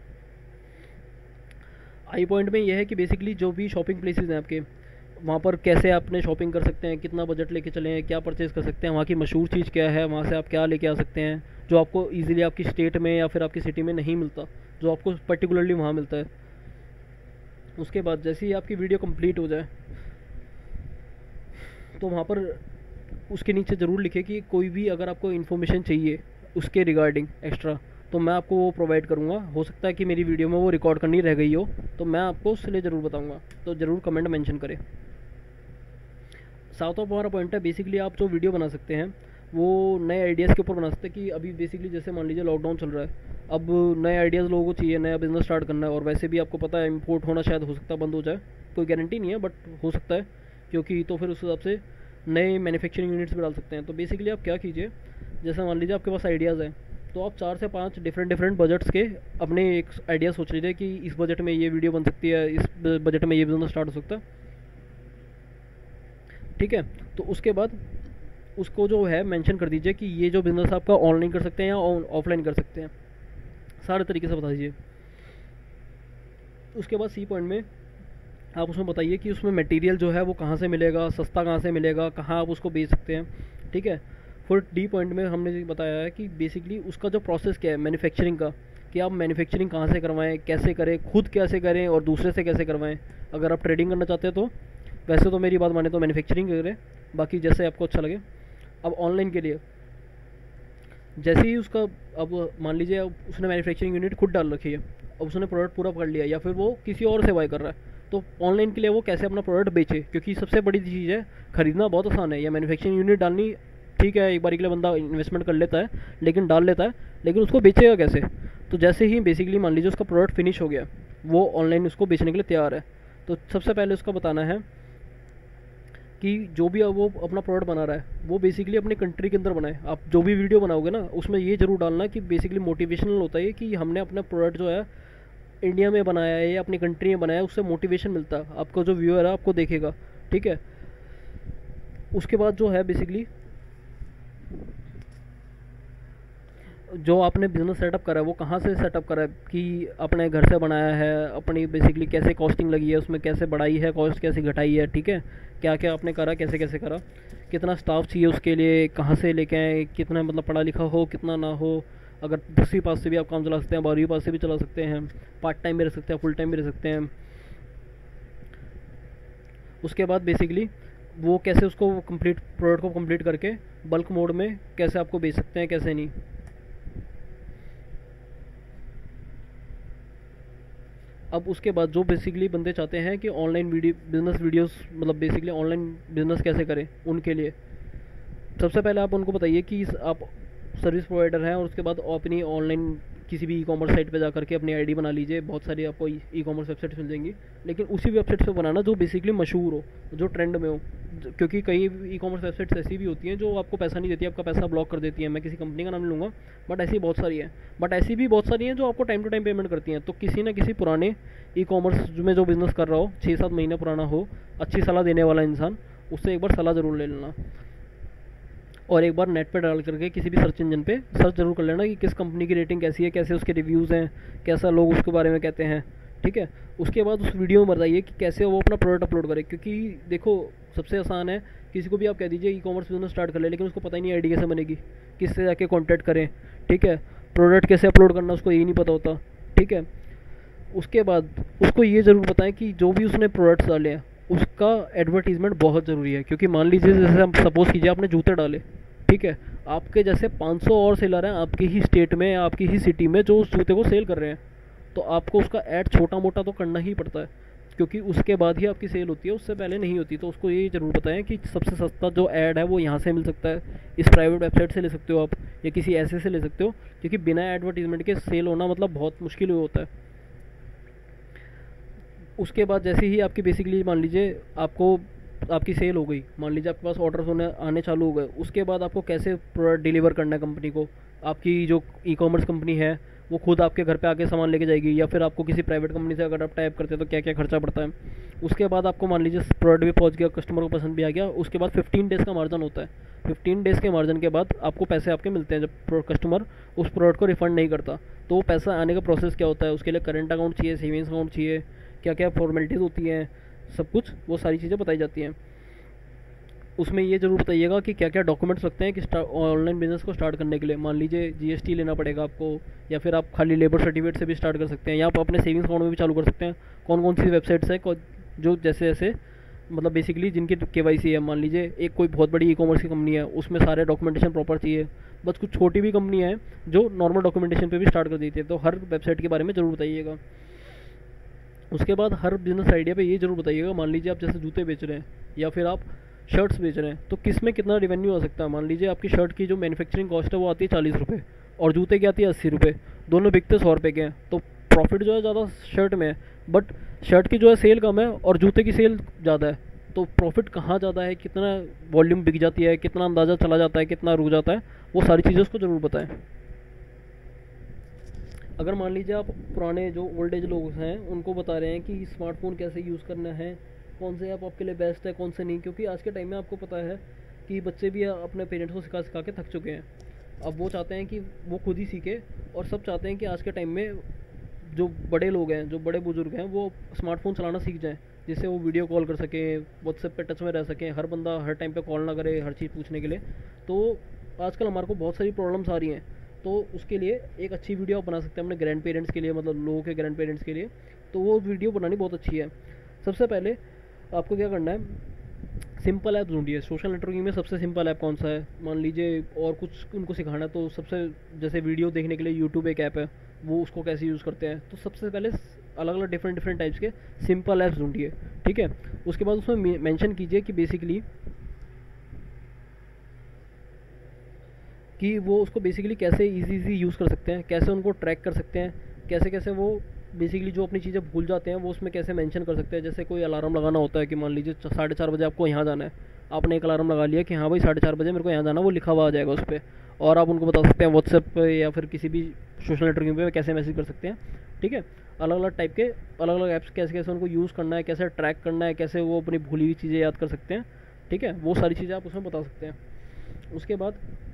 [SPEAKER 1] आई पॉइंट में यह है कि बेसिकली जो भी शॉपिंग प्लेसेस हैं आपके, वहाँ पर कैसे आपने शॉपिंग कर सकते हैं, कितना बजट लेके चले हैं, क्या परचेज़ कर सकते हैं, वहाँ की मशहूर चीज़ क्या है, वहाँ से आप क्या लेके आ सकते हैं जो आपको इजीली आपकी स्टेट में या फिर आपकी सिटी में नहीं मिलता, जो आपको पर्टिकुलरली वहाँ मिलता है। उसके बाद जैसे ही आपकी वीडियो कंप्लीट हो जाए तो वहाँ पर उसके नीचे ज़रूर लिखे कि कोई भी अगर आपको इन्फॉर्मेशन चाहिए उसके रिगार्डिंग एक्स्ट्रा, तो मैं आपको वो प्रोवाइड करूँगा। हो सकता है कि मेरी वीडियो में वो रिकॉर्ड करनी रह गई हो, तो मैं आपको उसके लिए ज़रूर बताऊँगा, तो ज़रूर कमेंट मेंशन करें। साउथ ऑफ हमारा पॉइंट है बेसिकली आप जो वीडियो बना सकते हैं वो नए आइडियाज़ के ऊपर बना सकते हैं। कि अभी बेसिकली जैसे मान लीजिए लॉकडाउन चल रहा है, अब नए आइडियाज़ लोगों को चाहिए, नया बिज़नेस स्टार्ट करना है, और वैसे भी आपको पता है इंपोर्ट होना शायद हो सकता है बंद हो जाए, कोई गारंटी नहीं है बट हो सकता है, क्योंकि तो फिर उस हिसाब से नए मैन्युफैक्चरिंग यूनिट्स भी डाल सकते हैं। तो बेसिकली आप क्या कीजिए, जैसे मान लीजिए आपके पास आइडियाज़ हैं, तो आप चार से पाँच डिफरेंट डिफरेंट बजट्स के अपने एक आइडिया सोच लीजिए कि इस बजट में ये वीडियो बन सकती है, इस बजट में ये बिज़नेस स्टार्ट हो सकता है, ठीक है। तो उसके बाद उसको जो है मेंशन कर दीजिए कि ये जो बिज़नेस आपका ऑनलाइन कर सकते हैं या ऑफलाइन कर सकते हैं, सारे तरीके से बता दीजिए। उसके बाद सी पॉइंट में आप उसमें बताइए कि उसमें मटेरियल जो है वो कहाँ से मिलेगा, सस्ता कहाँ से मिलेगा, कहाँ आप उसको बेच सकते हैं, ठीक है। फिर डी पॉइंट में हमने बताया है कि बेसिकली उसका जो प्रोसेस क्या है मैन्युफैक्चरिंग का, कि आप मैन्युफैक्चरिंग कहाँ से करवाएं, कैसे करें, खुद कैसे करें और दूसरे से कैसे करवाएं। अगर आप ट्रेडिंग करना चाहते हैं तो वैसे तो मेरी बात माने तो मैन्युफैक्चरिंग करें, बाकी जैसे आपको अच्छा लगे। अब ऑनलाइन के लिए जैसे ही उसका, अब मान लीजिए अब उसने मैन्युफैक्चरिंग यूनिट खुद डाल रखी है, अब उसने प्रोडक्ट पूरा पकड़ लिया या फिर वो किसी और से बाय कर रहा है, तो ऑनलाइन के लिए वो कैसे अपना प्रोडक्ट बेचे, क्योंकि सबसे बड़ी चीज़ है खरीदना बहुत आसान है, या मैन्युफैक्चरिंग यूनिट डालनी ठीक है, एक बार के लिए बंदा इन्वेस्टमेंट कर लेता है, लेकिन डाल लेता है, लेकिन उसको बेचेगा कैसे। तो जैसे ही बेसिकली मान लीजिए उसका प्रोडक्ट फिनिश हो गया, वो ऑनलाइन उसको बेचने के लिए तैयार है, तो सबसे पहले उसका बताना है कि जो भी वो अपना प्रोडक्ट बना रहा है वो बेसिकली अपने कंट्री के अंदर बनाए। आप जो भी वीडियो बनाओगे ना उसमें ये ज़रूर डालना कि बेसिकली मोटिवेशनल होता है कि हमने अपना प्रोडक्ट जो है इंडिया में बनाया है या अपनी कंट्री में बनाया है, उससे मोटिवेशन मिलता है, आपका जो व्यूअर है आपको देखेगा, ठीक है। उसके बाद जो है बेसिकली जो आपने बिज़नेस सेटअप करा है वो कहाँ से सेटअप करा है, कि अपने घर से बनाया है, अपनी बेसिकली कैसे कॉस्टिंग लगी है, उसमें कैसे बढ़ाई है कॉस्ट, कैसे घटाई है, ठीक है, क्या क्या आपने करा, कैसे कैसे करा, कितना स्टाफ चाहिए उसके लिए, कहाँ से लेके आए, कितना मतलब पढ़ा लिखा हो कितना ना हो, अगर दसवीं पास से भी आप काम चला सकते हैं, बारहवीं पास से भी चला सकते हैं, पार्ट टाइम भी रह सकते हैं, फुल टाइम भी रह सकते हैं। उसके बाद बेसिकली वो कैसे उसको कंप्लीट प्रोडक्ट को कंप्लीट करके बल्क मोड में कैसे आपको बेच सकते हैं, कैसे नहीं। अब उसके बाद जो बेसिकली बंदे चाहते हैं कि ऑनलाइन वीडियो बिजनेस वीडियोस मतलब बेसिकली ऑनलाइन बिजनेस कैसे करें, उनके लिए सबसे पहले आप उनको बताइए कि आप सर्विस प्रोवाइडर हैं, और उसके बाद अपनी ऑनलाइन किसी भी ई कॉमर्स साइट पे जा करके अपनी आईडी बना लीजिए, बहुत सारी आपको ई कॉमर्स वेबसाइट्स मिल जाएंगी, लेकिन उसी वेबसाइट पे बनाना जो बेसिकली मशहूर हो, जो ट्रेंड में हो, क्योंकि कई ई कॉमर्स वेबसाइट्स ऐसी भी होती हैं जो आपको पैसा नहीं देती, आपका पैसा ब्लॉक कर देती है, मैं किसी कंपनी का नाम नहीं लूँगा, बट ऐसी बहुत सारी हैं, बट ऐसी भी बहुत सारी हैं जो आपको टाइम टू टाइम पेमेंट करती हैं। तो किसी ना किसी पुराने ई कॉमर्स में जो बिज़नेस कर रहा हो, छः सात महीने पुराना हो, अच्छी सलाह देने वाला इंसान, उससे एक बार सलाह ज़रूर ले लेना, और एक बार नेट पे डाल करके किसी भी सर्च इंजन पे सर्च जरूर कर लेना कि किस कंपनी की रेटिंग कैसी है, कैसे उसके रिव्यूज़ हैं, कैसा लोग उसके बारे में कहते हैं, ठीक है। उसके बाद उस वीडियो में बताइए कि कैसे वो अपना प्रोडक्ट अपलोड करे, क्योंकि देखो सबसे आसान है किसी को भी आप कह दीजिए ई कॉमर्स बिजनेस स्टार्ट कर ले, लेकिन उसको पता ही नहीं आईडी कैसे बनेगी, किससे जाके कॉन्टैक्ट करें, ठीक है, प्रोडक्ट कैसे अपलोड करना उसको यही नहीं पता होता, ठीक है। उसके बाद उसको ये ज़रूर बताएं कि जो भी उसने प्रोडक्ट्स डाले हैं उसका एडवर्टीज़मेंट बहुत ज़रूरी है, क्योंकि मान लीजिए जैसे हम सपोज़ कीजिए आपने जूते डाले, ठीक है, आपके जैसे पाँच सौ और सेलर हैं आपकी ही स्टेट में, आपकी ही सिटी में जो उस जूते को सेल कर रहे हैं, तो आपको उसका ऐड छोटा मोटा तो करना ही पड़ता है, क्योंकि उसके बाद ही आपकी सेल होती है, उससे पहले नहीं होती। तो उसको ये ज़रूर बताएं कि सबसे सस्ता जो ऐड है वो यहाँ से मिल सकता है, इस प्राइवेट वेबसाइट से ले सकते हो आप, या किसी ऐसे से ले सकते हो, क्योंकि बिना एडवर्टीज़मेंट के सेल होना मतलब बहुत मुश्किल होता है। उसके बाद जैसे ही आपकी बेसिकली मान लीजिए आपको आपकी सेल हो गई, मान लीजिए आपके पास ऑर्डर्स होने आने चालू हो गए, उसके बाद आपको कैसे प्रोडक्ट डिलीवर करना है कंपनी को। आपकी जो ई कॉमर्स कंपनी है वो खुद आपके घर पे आके सामान लेके जाएगी, या फिर आपको किसी प्राइवेट कंपनी से अगर आप टाइप करते हैं तो क्या क्या खर्चा पड़ता है। उसके बाद आपको मान लीजिए प्रोडक्ट भी पहुंच गया, कस्टमर को पसंद भी आ गया, उसके बाद फिफ्टीन डेज़ का मार्जिन होता है। फिफ्टीन डेज़ के मार्जिन के बाद आपको पैसे आपके मिलते हैं, जब कस्टमर उस प्रोडक्ट को रिफ़ंड नहीं करता। तो वो पैसा आने का प्रोसेस क्या होता है, उसके लिए करेंट अकाउंट चाहिए, सेविंग्स अकाउंट चाहिए, क्या क्या फॉर्मेलिटीज़ होती हैं, सब कुछ वो सारी चीज़ें बताई जाती हैं। उसमें ये ज़रूर बताइएगा कि क्या क्या डॉक्यूमेंट्स लगते हैं कि ऑनलाइन बिजनेस को स्टार्ट करने के लिए। मान लीजिए जीएसटी लेना पड़ेगा आपको, या फिर आप खाली लेबर सर्टिफिकेट से भी स्टार्ट कर सकते हैं, या आप अपने सेविंग्स अकाउंट में भी चालू कर सकते हैं। कौन कौन सी वेबसाइट्स है जो जैसे जैसे मतलब बेसिकली जिनकी केवाईसी है, मान लीजिए एक कोई बहुत बड़ी ई कॉमर्स की कंपनी है उसमें सारे डॉक्यूमेंटेशन प्रॉपर चाहिए, बस कुछ छोटी भी कंपनी है जो नॉर्मल डॉक्यूमेंटेशन पे भी स्टार्ट कर देती है, तो हर वेबसाइट के बारे में ज़रूर बताइएगा। उसके बाद हर बिज़नेस आइडिया पे ये ज़रूर बताइएगा, मान लीजिए आप जैसे जूते बेच रहे हैं या फिर आप शर्ट्स बेच रहे हैं, तो किस में कितना रेवेन्यू आ सकता है। मान लीजिए आपकी शर्ट की जो मैन्युफैक्चरिंग कॉस्ट है वो आती है चालीस रुपये, और जूते की आती है अस्सी रुपये, दोनों बिकते सौ रुपये के हैं, तो प्रॉफिट जो है ज़्यादा शर्ट में है, बट शर्ट की जो है सेल कम है और जूते की सेल ज़्यादा है, तो प्रॉफिट कहाँ ज़्यादा है, कितना वॉल्यूम बिक जाती है, कितना अंदाज़ा चला जाता है, कितना रुक जाता है, वो सारी चीज़ें उसको ज़रूर बताएं। अगर मान लीजिए आप पुराने जो ओल्ड एज लोग हैं उनको बता रहे हैं कि स्मार्टफोन कैसे यूज़ करना है, कौन से ऐप आपके लिए बेस्ट है, कौन से नहीं, क्योंकि आज के टाइम में आपको पता है कि बच्चे भी अपने पेरेंट्स को सिखा सिखा के थक चुके हैं। अब वो चाहते हैं कि वो खुद ही सीखे, और सब चाहते हैं कि आज के टाइम में जो बड़े लोग हैं, जो बड़े बुजुर्ग हैं, वो स्मार्टफोन चलाना सीख जाएं, जिससे वो वीडियो कॉल कर सकें, व्हाट्सएप पे टच में रह सकें, हर बंदा हर टाइम पे कॉल ना करे हर चीज़ पूछने के लिए। तो आजकल हमारे को बहुत सारी प्रॉब्लम्स आ रही हैं, तो उसके लिए एक अच्छी वीडियो आप बना सकते हैं अपने ग्रैंड पेरेंट्स के लिए, मतलब लोगों के ग्रैंड पेरेंट्स के लिए। तो वो वीडियो बनानी बहुत अच्छी है। सबसे पहले आपको क्या करना है, सिंपल ऐप ढूंढिए। सोशल नेटवर्किंग में सबसे सिंपल ऐप कौन सा है, मान लीजिए और कुछ उनको सिखाना है तो सबसे, जैसे वीडियो देखने के लिए यूट्यूब एक ऐप है, वो उसको कैसे यूज़ करते हैं, तो सबसे पहले अलग अलग डिफरेंट डिफरेंट टाइप्स के सिंपल ऐप्स ढूंढिए, ठीक है। उसके बाद उसमें मेंशन कीजिए कि बेसिकली कि वो उसको बेसिकली कैसे इजी इजी यूज़ कर सकते हैं, कैसे उनको ट्रैक कर सकते हैं, कैसे कैसे वो बेसिकली जो अपनी चीज़ें भूल जाते हैं वो उसमें कैसे मेंशन कर सकते हैं। जैसे कोई अलार्म लगाना होता है कि मान लीजिए साढ़े चार बजे आपको यहाँ जाना है, आपने एक अलार्म लगा लिया कि हाँ भाई साढ़े चार बजे मेरे को यहाँ जाना, वो लिखा हुआ आ जाएगा उस पर, और आप उनको बता सकते हैं व्हाट्सएप पे या फिर किसी भी सोशल नेटवर्किंग पे कैसे मैसेज कर सकते हैं, ठीक है। अलग अलग टाइप के अलग अलग ऐप्स कैसे कैसे उनको यूज़ करना है, कैसे ट्रैक करना है, कैसे वो अपनी भूली हुई चीज़ें याद कर सकते हैं, ठीक है, वो सारी चीज़ें आप उसमें बता सकते हैं। उसके बाद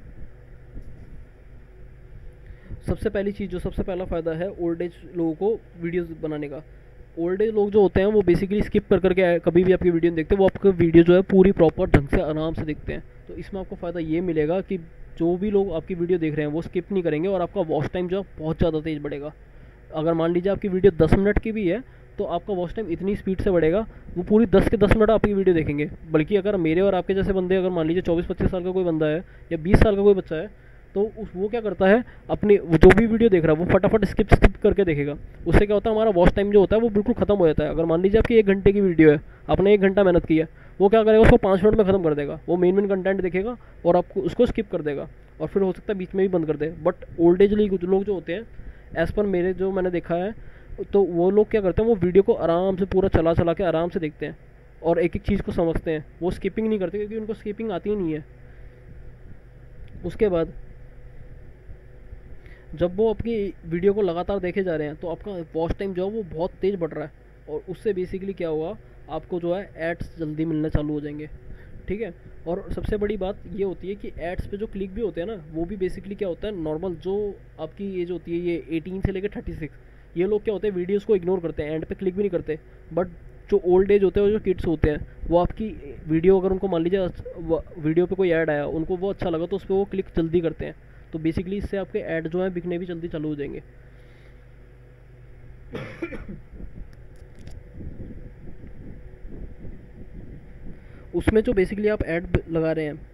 [SPEAKER 1] सबसे पहली चीज़, जो सबसे पहला फ़ायदा है ओल्ड एज लोगों को वीडियोस बनाने का। ओल्ड एज लोग जो होते हैं वो बेसिकली स्किप कर करके कभी भी आपकी वीडियो नहीं देखते, वो आपकी वीडियो जो है पूरी प्रॉपर ढंग से आराम से देखते हैं। तो इसमें आपको फ़ायदा ये मिलेगा कि जो भी लोग आपकी वीडियो देख रहे हैं वो स्किप नहीं करेंगे और आपका वॉच टाइम जो है बहुत ज़्यादा तेज़ बढ़ेगा। अगर मान लीजिए आपकी वीडियो दस मिनट की भी है तो आपका वॉच टाइम इतनी स्पीड से बढ़ेगा, वो पूरी दस के दस मिनट आपकी वीडियो देखेंगे। बल्कि अगर मेरे और आपके जैसे बंदे, अगर मान लीजिए चौबीस पच्चीस साल का कोई बंदा है या बीस साल का कोई बच्चा है, तो उस वो क्या करता है, अपनी जो भी वीडियो देख रहा है वो फटाफट स्किप स्किप करके देखेगा। उससे क्या होता है, हमारा वॉच टाइम जो होता है वो बिल्कुल खत्म हो जाता है। अगर मान लीजिए आपकी एक घंटे की वीडियो है, आपने एक घंटा मेहनत की है, वो क्या करेगा, उसको पाँच मिनट में खत्म कर देगा। वो मेन मेन कंटेंट देखेगा और आपको उसको स्किप कर देगा, और फिर हो सकता है बीच में भी बंद कर दे। बट ओल्ड एज लोग जो होते हैं, एज़ पर मेरे जो मैंने देखा है, तो वो लोग क्या करते हैं, वो वीडियो को आराम से पूरा चला चला के आराम से देखते हैं और एक एक चीज़ को समझते हैं। वो स्किपिंग नहीं करते क्योंकि उनको स्किपिंग आती ही नहीं है। उसके बाद जब वो आपकी वीडियो को लगातार देखे जा रहे हैं तो आपका वॉच टाइम जो है वो बहुत तेज़ बढ़ रहा है, और उससे बेसिकली क्या होगा, आपको जो है एड्स जल्दी मिलने चालू हो जाएंगे, ठीक है। और सबसे बड़ी बात ये होती है कि एड्स पे जो क्लिक भी होते हैं ना, वो भी बेसिकली क्या होता है, नॉर्मल जो आपकी एज होती है ये एटीन से लेकर थर्टी सिक्स, ये लोग क्या होते हैं, वीडियोस को इग्नोर करते हैं, एंड पे क्लिक भी नहीं करते। बट जो ओल्ड एज होते हैं, जो किड्स होते हैं, वो आपकी वीडियो, अगर उनको मान लीजिए वीडियो पे कोई ऐड आया, उनको वो अच्छा लगा तो उस पर वो क्लिक जल्दी करते हैं। तो बेसिकली इससे आपके ऐड जो है बिकने भी जल्दी चालू हो जाएंगे। उसमें जो बेसिकली आप ऐड लगा रहे हैं,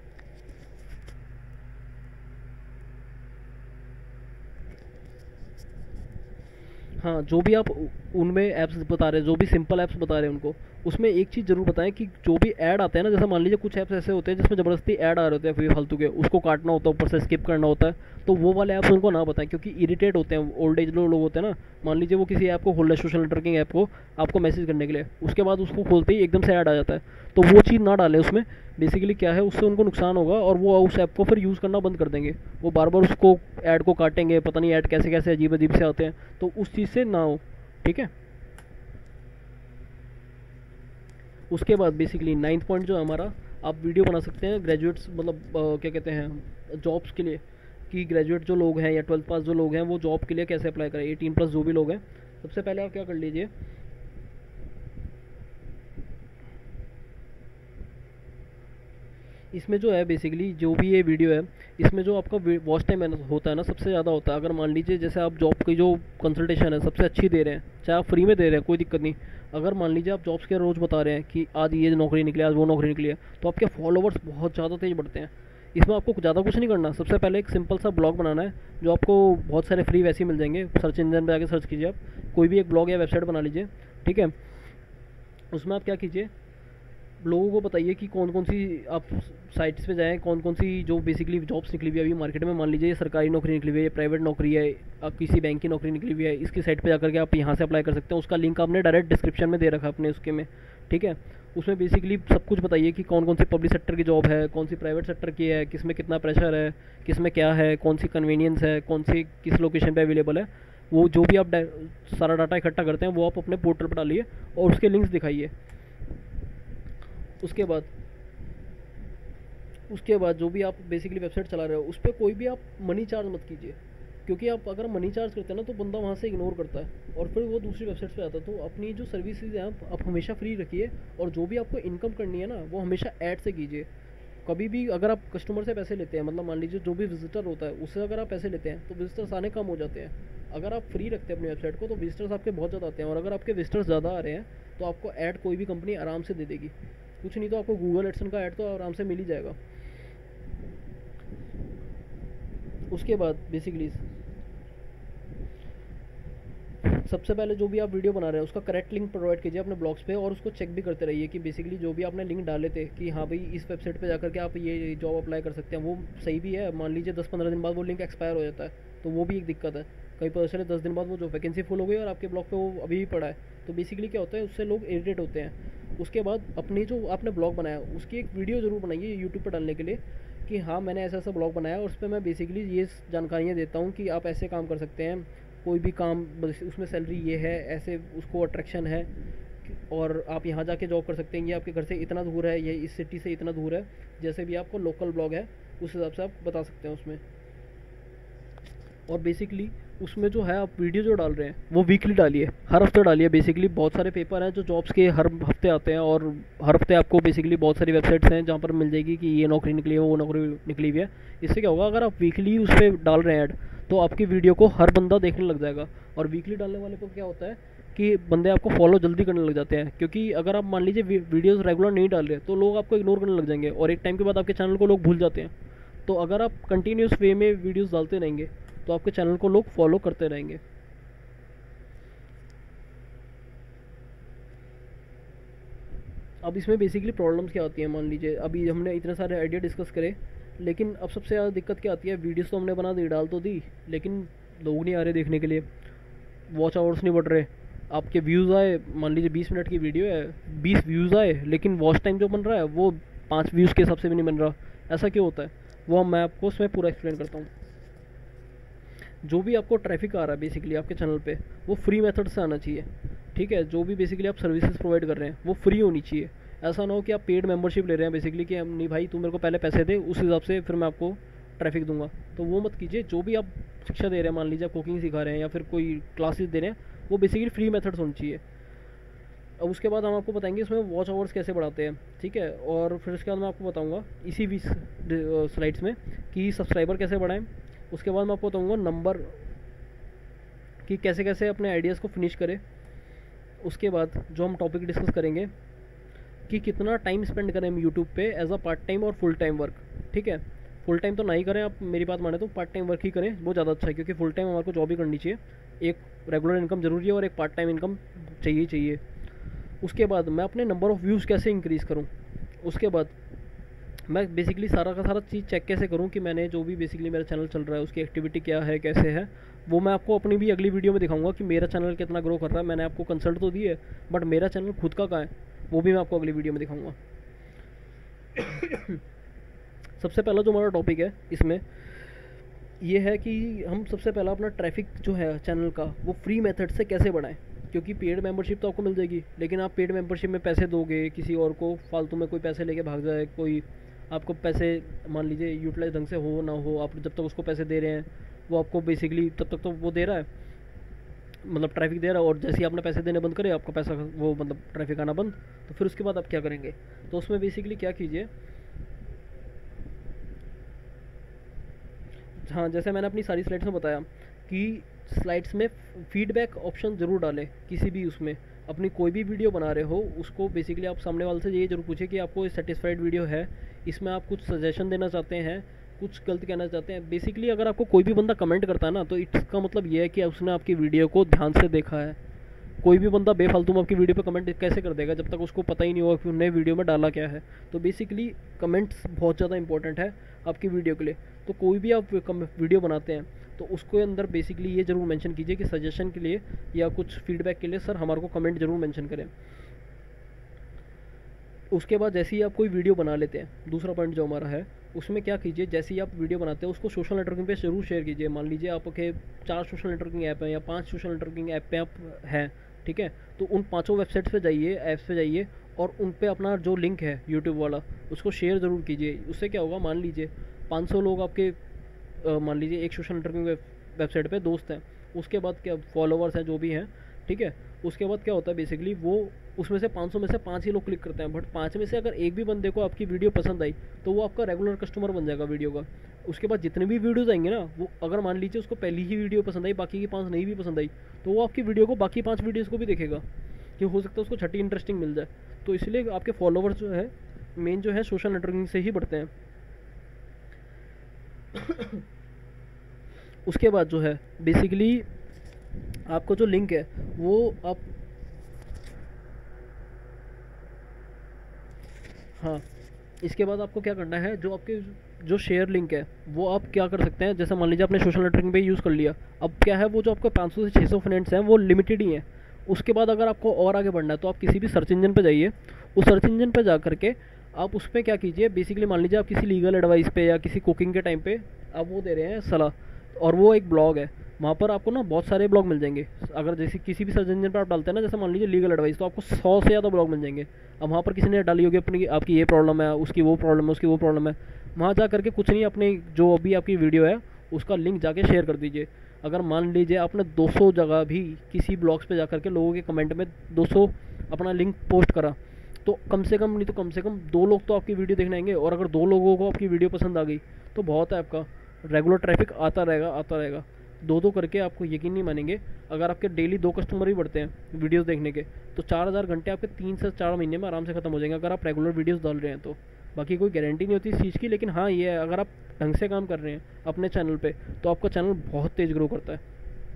[SPEAKER 1] हाँ, जो भी आप उनमें ऐप्स बता रहे हैं, जो भी सिंपल ऐप्स बता रहे हैं उनको, उसमें एक चीज़ ज़रूर बताएं कि जो भी ऐड आते हैं ना, जैसे मान लीजिए कुछ ऐप्स ऐसे होते हैं जिसमें ज़बरदस्ती ऐड आ रहे होते हैं फिर फालतू के, उसको काटना होता है, ऊपर से स्किप करना होता है, तो वो वाले ऐप्स उनको ना बताएं क्योंकि इरिटेट होते हैं ओल्ड एज लोग होते हैं ना। मान लीजिए वो किसी ऐप को खोल रहे हैं, सोशल नेटवर्किंग ऐप को, आपको मैसेज करने के लिए, उसके बाद उसको खोलते ही एकदम से ऐड आ जाता है, तो वो चीज़ ना डालें उसमें। बेसिकली क्या है, उससे उनको नुकसान होगा और वो उस ऐप को फिर यूज़ करना बंद कर देंगे। वो बार बार उसको ऐड को काटेंगे, पता नहीं ऐड कैसे कैसे अजीब अजीब से आते हैं, तो उस चीज़ से ना हो, ठीक है। उसके बाद बेसिकली नाइन्थ पॉइंट जो है हमारा, आप वीडियो बना सकते हैं ग्रेजुएट्स, मतलब अ, क्या कहते हैं, जॉब्स के लिए, कि ग्रेजुएट जो लोग हैं या ट्वेल्थ पास जो लोग हैं वो जॉब के लिए कैसे अप्लाई करें, एटीन प्लस जो भी लोग हैं। सबसे पहले आप क्या कर लीजिए, इसमें जो है बेसिकली जो भी ये वीडियो है, इसमें जो आपका वॉच टाइम होता है ना, सबसे ज़्यादा होता है। अगर मान लीजिए जैसे आप जॉब की जो कंसल्टेशन है सबसे अच्छी दे रहे हैं, चाहे आप फ्री में दे रहे हैं, कोई दिक्कत नहीं। अगर मान लीजिए आप जॉब्स के रोज़ बता रहे हैं कि आज ये नौकरी निकली, आज वो नौकरी निकली है, तो आपके फॉलोवर्स बहुत ज़्यादा तेज़ बढ़ते हैं। इसमें आपको ज़्यादा कुछ नहीं करना, सबसे पहले एक सिंपल सा ब्लॉग बनाना है, जो आपको बहुत सारे फ्री वैसे ही मिल जाएंगे। सर्च इंजन पर जाकर सर्च कीजिए, आप कोई भी एक ब्लॉग या वेबसाइट बना लीजिए, ठीक है। उसमें आप क्या कीजिए, लोगों को बताइए कि कौन कौन सी आप साइट्स पे जाएं, कौन कौन सी जो बेसिकली जॉब्स निकली हुई है अभी मार्केट में। मान लीजिए ये सरकारी नौकरी निकली हुई है, ये प्राइवेट नौकरी है, आप किसी बैंक की नौकरी निकली हुई है, इसकी साइट पे जाकर के आप यहाँ से अप्लाई कर सकते हैं। उसका लिंक आपने डायरेक्ट डिस्क्रिप्शन में दे रखा है अपने उसके में, ठीक है। उसमें बेसिकली सब कुछ बताइए कि कौन कौन सी पब्लिक सेक्टर की जॉब है, कौन सी प्राइवेट सेक्टर की है, किस में कितना प्रेशर है, किस में क्या है, कौन सी कन्वीनियंस है, कौन सी किस लोकेशन पर अवेलेबल है। वो जो भी आप सारा डाटा इकट्ठा करते हैं वो आप अपने पोर्टल पर डालिए और उसके लिंक्स दिखाइए। उसके बाद उसके बाद जो भी आप बेसिकली वेबसाइट चला रहे हो उस पर कोई भी आप मनी चार्ज मत कीजिए, क्योंकि आप अगर मनी चार्ज करते हैं ना तो बंदा वहाँ से इग्नोर करता है और फिर वो दूसरी वेबसाइट पे आता है। तो अपनी जो सर्विसेज हैं आप, आप हमेशा फ्री रखिए, और जो भी आपको इनकम करनी है ना वो हमेशा ऐड से कीजिए। कभी भी अगर आप कस्टमर से पैसे लेते हैं, मतलब मान लीजिए जो भी विजिटर होता है उससे अगर आप पैसे लेते हैं तो विजिटर्स आने कम हो जाते हैं। अगर आप फ्री रखते हैं अपनी वेबसाइट को तो विजिटर्स आपके बहुत ज़्यादा आते हैं, और अगर आपके विजिटर्स ज़्यादा आ रहे हैं तो आपको ऐड कोई भी कंपनी आराम से दे देगी। कुछ नहीं तो आपको गूगल एडसन का ऐड तो आराम से मिल ही जाएगा। उसके बाद बेसिकली सबसे पहले जो भी आप वीडियो बना रहे हैं उसका करेक्ट लिंक प्रोवाइड कीजिए अपने ब्लॉग्स पे, और उसको चेक भी करते रहिए कि बेसिकली जो भी आपने लिंक डाले थे कि हाँ भाई इस वेबसाइट पे जाकर के आप ये जॉब अप्लाई कर सकते हैं, वो सही भी है। मान लीजिए दस पंद्रह दिन बाद वो लिंक एक्सपायर हो जाता है तो वो भी एक दिक्कत है। कहीं पता चले दस दिन बाद वो जो वैकेंसी फुल हो गई और आपके ब्लॉग पे वो अभी भी पड़ा है, तो बेसिकली क्या होता है उससे लोग इरिटेट होते हैं। उसके बाद अपनी जो आपने ब्लॉग बनाया उसकी एक वीडियो ज़रूर बनाइए यूट्यूब पर डालने के लिए कि हाँ मैंने ऐसा ऐसा ब्लॉग बनाया और उस पर मैं बेसिकली ये जानकारियाँ देता हूँ कि आप ऐसे काम कर सकते हैं, कोई भी काम उसमें सैलरी ये है, ऐसे उसको अट्रैक्शन है, और आप यहाँ जाके जॉब कर सकते हैं, ये आपके घर से इतना दूर है, ये इस सिटी से इतना दूर है। जैसे भी आपको लोकल ब्लॉग है उस हिसाब से आप बता सकते हैं उसमें। और बेसिकली उसमें जो है आप वीडियो जो डाल रहे हैं वो वीकली डालिए, हर हफ्ते डालिए। बेसिकली बहुत सारे पेपर हैं जो जॉब्स के हर हफ्ते आते हैं, और हर हफ्ते आपको बेसिकली बहुत सारी वेबसाइट्स हैं जहाँ पर मिल जाएगी कि ये नौकरी निकली है, वो नौकरी निकली हुई है। इससे क्या होगा, अगर आप वीकली उस पर डाल रहे हैं ऐड तो आपकी वीडियो को हर बंदा देखने लग जाएगा। और वीकली डालने वाले को क्या होता है कि बंदे आपको फॉलो जल्दी करने लग जाते हैं, क्योंकि अगर आप मान लीजिए वीडियोस रेगुलर नहीं डाल रहे तो लोग आपको इग्नोर करने लग जाएंगे और एक टाइम के बाद आपके चैनल को लोग भूल जाते हैं। तो अगर आप कंटिन्यूस वे में वीडियोस डालते रहेंगे तो आपके चैनल को लोग फॉलो करते रहेंगे। अब इसमें बेसिकली प्रॉब्लम्स क्या आती हैं, मान लीजिए अभी हमने इतने सारे आइडिया डिस्कस करे, लेकिन अब सबसे ज़्यादा दिक्कत क्या आती है, वीडियोस तो हमने बना दी, डाल तो दी, लेकिन लोग नहीं आ रहे देखने के लिए, वॉच आवर्स नहीं बढ़ रहे। आपके व्यूज़ आए, मान लीजिए बीस मिनट की वीडियो है, बीस व्यूज़ आए, लेकिन वॉच टाइम जो बन रहा है वो पाँच व्यूज़ के हिसाब से भी नहीं बन रहा। ऐसा क्यों होता है वो मैं आपको उसमें पूरा एक्सप्लेन करता हूँ। जो भी आपको ट्रैफिक आ रहा है बेसिकली आपके चैनल पे वो फ्री मेथड से आना चाहिए, ठीक है। जो भी बेसिकली आप सर्विसेज प्रोवाइड कर रहे हैं वो फ्री होनी चाहिए। ऐसा ना हो कि आप पेड मेंबरशिप ले रहे हैं बेसिकली कि नहीं भाई तू मेरे को पहले पैसे दे, उस हिसाब से फिर मैं आपको ट्रैफिक दूंगा, तो वो मत कीजिए। जो भी आप शिक्षा दे रहे हैं, मान लीजिए आप कुकिंग सिखा रहे हैं या फिर कोई क्लासेस दे रहे हैं, वो बेसिकली फ्री मेथड्स होनी चाहिए। अब उसके बाद हम आपको बताएंगे इसमें वॉच आवर्स कैसे बढ़ाते हैं, ठीक है। और फिर उसके बाद मैं आपको बताऊंगा इसी भी स्लाइड्स में कि सब्सक्राइबर कैसे बढ़ाएं। उसके बाद मैं आपको बताऊंगा नंबर कि कैसे कैसे अपने आइडियाज़ को फिनिश करें। उसके बाद जो हम टॉपिक डिस्कस करेंगे कि कितना टाइम स्पेंड करें हम यूट्यूब पे एज अ पार्ट टाइम और फुल टाइम वर्क, ठीक है। फुल टाइम तो नहीं करें, आप मेरी बात माने तो पार्ट टाइम वर्क ही करें, वो ज़्यादा अच्छा है, क्योंकि फुल टाइम हमारे को जॉब ही करनी चाहिए। एक रेगुलर इनकम जरूरी है और एक पार्ट टाइम इनकम चाहिए चाहिए उसके बाद मैं अपने नंबर ऑफ़ व्यूज़ कैसे इंक्रीज़ करूँ, उसके बाद मैं बेसिकली सारा का सारा चीज़ चेक कैसे करूँ कि मैंने जो भी बेसिकली मेरा चैनल चल रहा है उसकी एक्टिविटी क्या है, कैसे है, वो मैं आपको अपनी भी अगली वीडियो में दिखाऊंगा कि मेरा चैनल कितना ग्रो कर रहा है। मैंने आपको कंसल्ट तो दी है, बट मेरा चैनल खुद का कहाँ है वो भी मैं आपको अगली वीडियो में दिखाऊंगा। सबसे पहला जो हमारा टॉपिक है इसमें ये है कि हम सबसे पहला अपना ट्रैफिक जो है चैनल का वो फ्री मेथड से कैसे बढ़ाएं, क्योंकि पेड मेंबरशिप तो आपको मिल जाएगी, लेकिन आप पेड मेंबरशिप में पैसे दोगे किसी और को, फालतू में कोई पैसे लेके भाग जाए, कोई आपको पैसे मान लीजिए यूटिलाइज ढंग से हो ना हो, आप जब तक उसको पैसे दे रहे हैं वो आपको बेसिकली तब तक तो वो दे रहा है, मतलब ट्रैफिक दे रहा है, और जैसे ही आपने पैसे देने बंद करे आपका पैसा वो मतलब ट्रैफिक आना बंद, तो फिर उसके बाद आप क्या करेंगे। तो उसमें बेसिकली क्या कीजिए, हाँ जैसे मैंने अपनी सारी स्लाइड्स में बताया कि स्लाइड्स में फीडबैक ऑप्शन ज़रूर डालें किसी भी उसमें। अपनी कोई भी वीडियो बना रहे हो उसको बेसिकली आप सामने वाले से ये जरूर पूछे कि आपको सेटिस्फाइड वीडियो है, इसमें आप कुछ सजेशन देना चाहते हैं, कुछ गलत कहना चाहते हैं। बेसिकली अगर आपको कोई भी बंदा कमेंट करता है ना तो इसका मतलब ये है कि उसने आपकी वीडियो को ध्यान से देखा है। कोई भी बंदा बेफालतू में आपकी वीडियो पे कमेंट कैसे कर देगा जब तक उसको पता ही नहीं होगा कि उन्होंने वीडियो में डाला क्या है। तो बेसिकली कमेंट्स बहुत ज़्यादा इंपॉर्टेंट है आपकी वीडियो के लिए। तो कोई भी आप वीडियो बनाते हैं तो उसके अंदर बेसिकली ये ज़रूर मेंशन कीजिए कि सजेशन के लिए या कुछ फीडबैक के लिए सर हमारे को कमेंट ज़रूर मेंशन करें। उसके बाद जैसे ही आप कोई वीडियो बना लेते हैं, दूसरा पॉइंट जो हमारा है उसमें क्या कीजिए, जैसे ही आप वीडियो बनाते हैं उसको सोशल नेटवर्किंग पे जरूर शेयर कीजिए। मान लीजिए आपके चार सोशल नेटवर्किंग ऐप हैं या पांच सोशल नेटवर्किंग ऐप पे आप हैं, ठीक है, तो उन पांचों वेबसाइट्स पे जाइए, ऐप्स पे जाइए और उन पे अपना जो लिंक है यूट्यूब वाला उसको शेयर ज़रूर कीजिए। उससे क्या होगा, मान लीजिए पाँच सौ लोग आपके मान लीजिए एक सोशल नेटवर्किंग वेबसाइट पे दोस्त हैं, उसके बाद क्या फॉलोवर्स हैं जो भी हैं, ठीक ठीक है। उसके बाद क्या होता है बेसिकली, वो उसमें से पाँच सौ में से पाँच ही लोग क्लिक करते हैं, बट पाँच में से अगर एक भी बंदे को आपकी वीडियो पसंद आई तो वो आपका रेगुलर कस्टमर बन जाएगा वीडियो का। उसके बाद जितने भी वीडियोज़ आएंगे ना, वो अगर मान लीजिए उसको पहली ही वीडियो पसंद आई, बाकी की पाँच नहीं भी पसंद आई, तो वो आपकी वीडियो को बाकी पाँच वीडियोज़ को भी देखेगा, कि हो सकता है उसको छठी इंटरेस्टिंग मिल जाए। तो इसलिए आपके फॉलोवर्स जो है मेन जो है सोशल नेटवर्किंग से ही बढ़ते हैं। उसके बाद जो है बेसिकली आपको जो लिंक है वो आप, हाँ, इसके बाद आपको क्या करना है, जो आपके जो शेयर लिंक है वो आप क्या कर सकते हैं, जैसे मान लीजिए आपने सोशल नेटवर्किंग पे यूज़ कर लिया, अब क्या है वो जो आपके पाँच सौ से छः सौ फ्रेंड्स हैं वो लिमिटेड ही हैं। उसके बाद अगर आपको और आगे बढ़ना है तो आप किसी भी सर्च इंजन पे जाइए, उस सर्च इंजन पे जा करके आप उस पर क्या कीजिए, बेसिकली मान लीजिए आप किसी लीगल एडवाइस पे या किसी कुकिंग के टाइम पे आप वो दे रहे हैं सलाह, और वो एक ब्लॉग है, वहाँ पर आपको ना बहुत सारे ब्लॉग मिल जाएंगे। अगर जैसे किसी भी सर्च इंजन पर आप डालते हैं ना, जैसे मान लीजिए लीगल एडवाइस, तो आपको सौ से ज़्यादा ब्लॉग मिल जाएंगे। अब वहाँ पर किसी ने डाली होगी अपनी, आपकी ये प्रॉब्लम है, उसकी वो प्रॉब्लम है, उसकी वो प्रॉब्लम है, वहाँ जा करके कुछ नहीं, अपने जो अभी आपकी वीडियो है उसका लिंक जाके शेयर कर दीजिए। अगर मान लीजिए आपने दो सौ जगह भी किसी ब्लॉग्स पे जा करके लोगों के कमेंट में दो सौ अपना लिंक पोस्ट करा, तो कम से कम नहीं तो कम से कम दो लोग तो आपकी वीडियो देखने आएंगे। और अगर दो लोगों को आपकी वीडियो पसंद आ गई तो बहुत है, आपका रेगुलर ट्रैफिक आता रहेगा आता रहेगा। दो दो करके आपको यकीन नहीं मानेंगे, अगर आपके डेली दो कस्टमर भी बढ़ते हैं वीडियोस देखने के, तो चार हज़ार घंटे आपके तीन से चार महीने में आराम से ख़त्म हो जाएंगे, अगर आप रेगुलर वीडियोस डाल रहे हैं तो। बाकी कोई गारंटी नहीं होती इस चीज़ की, लेकिन हाँ ये है, अगर आप ढंग से काम कर रहे हैं अपने चैनल पे तो आपका चैनल बहुत तेज़ ग्रो करता है।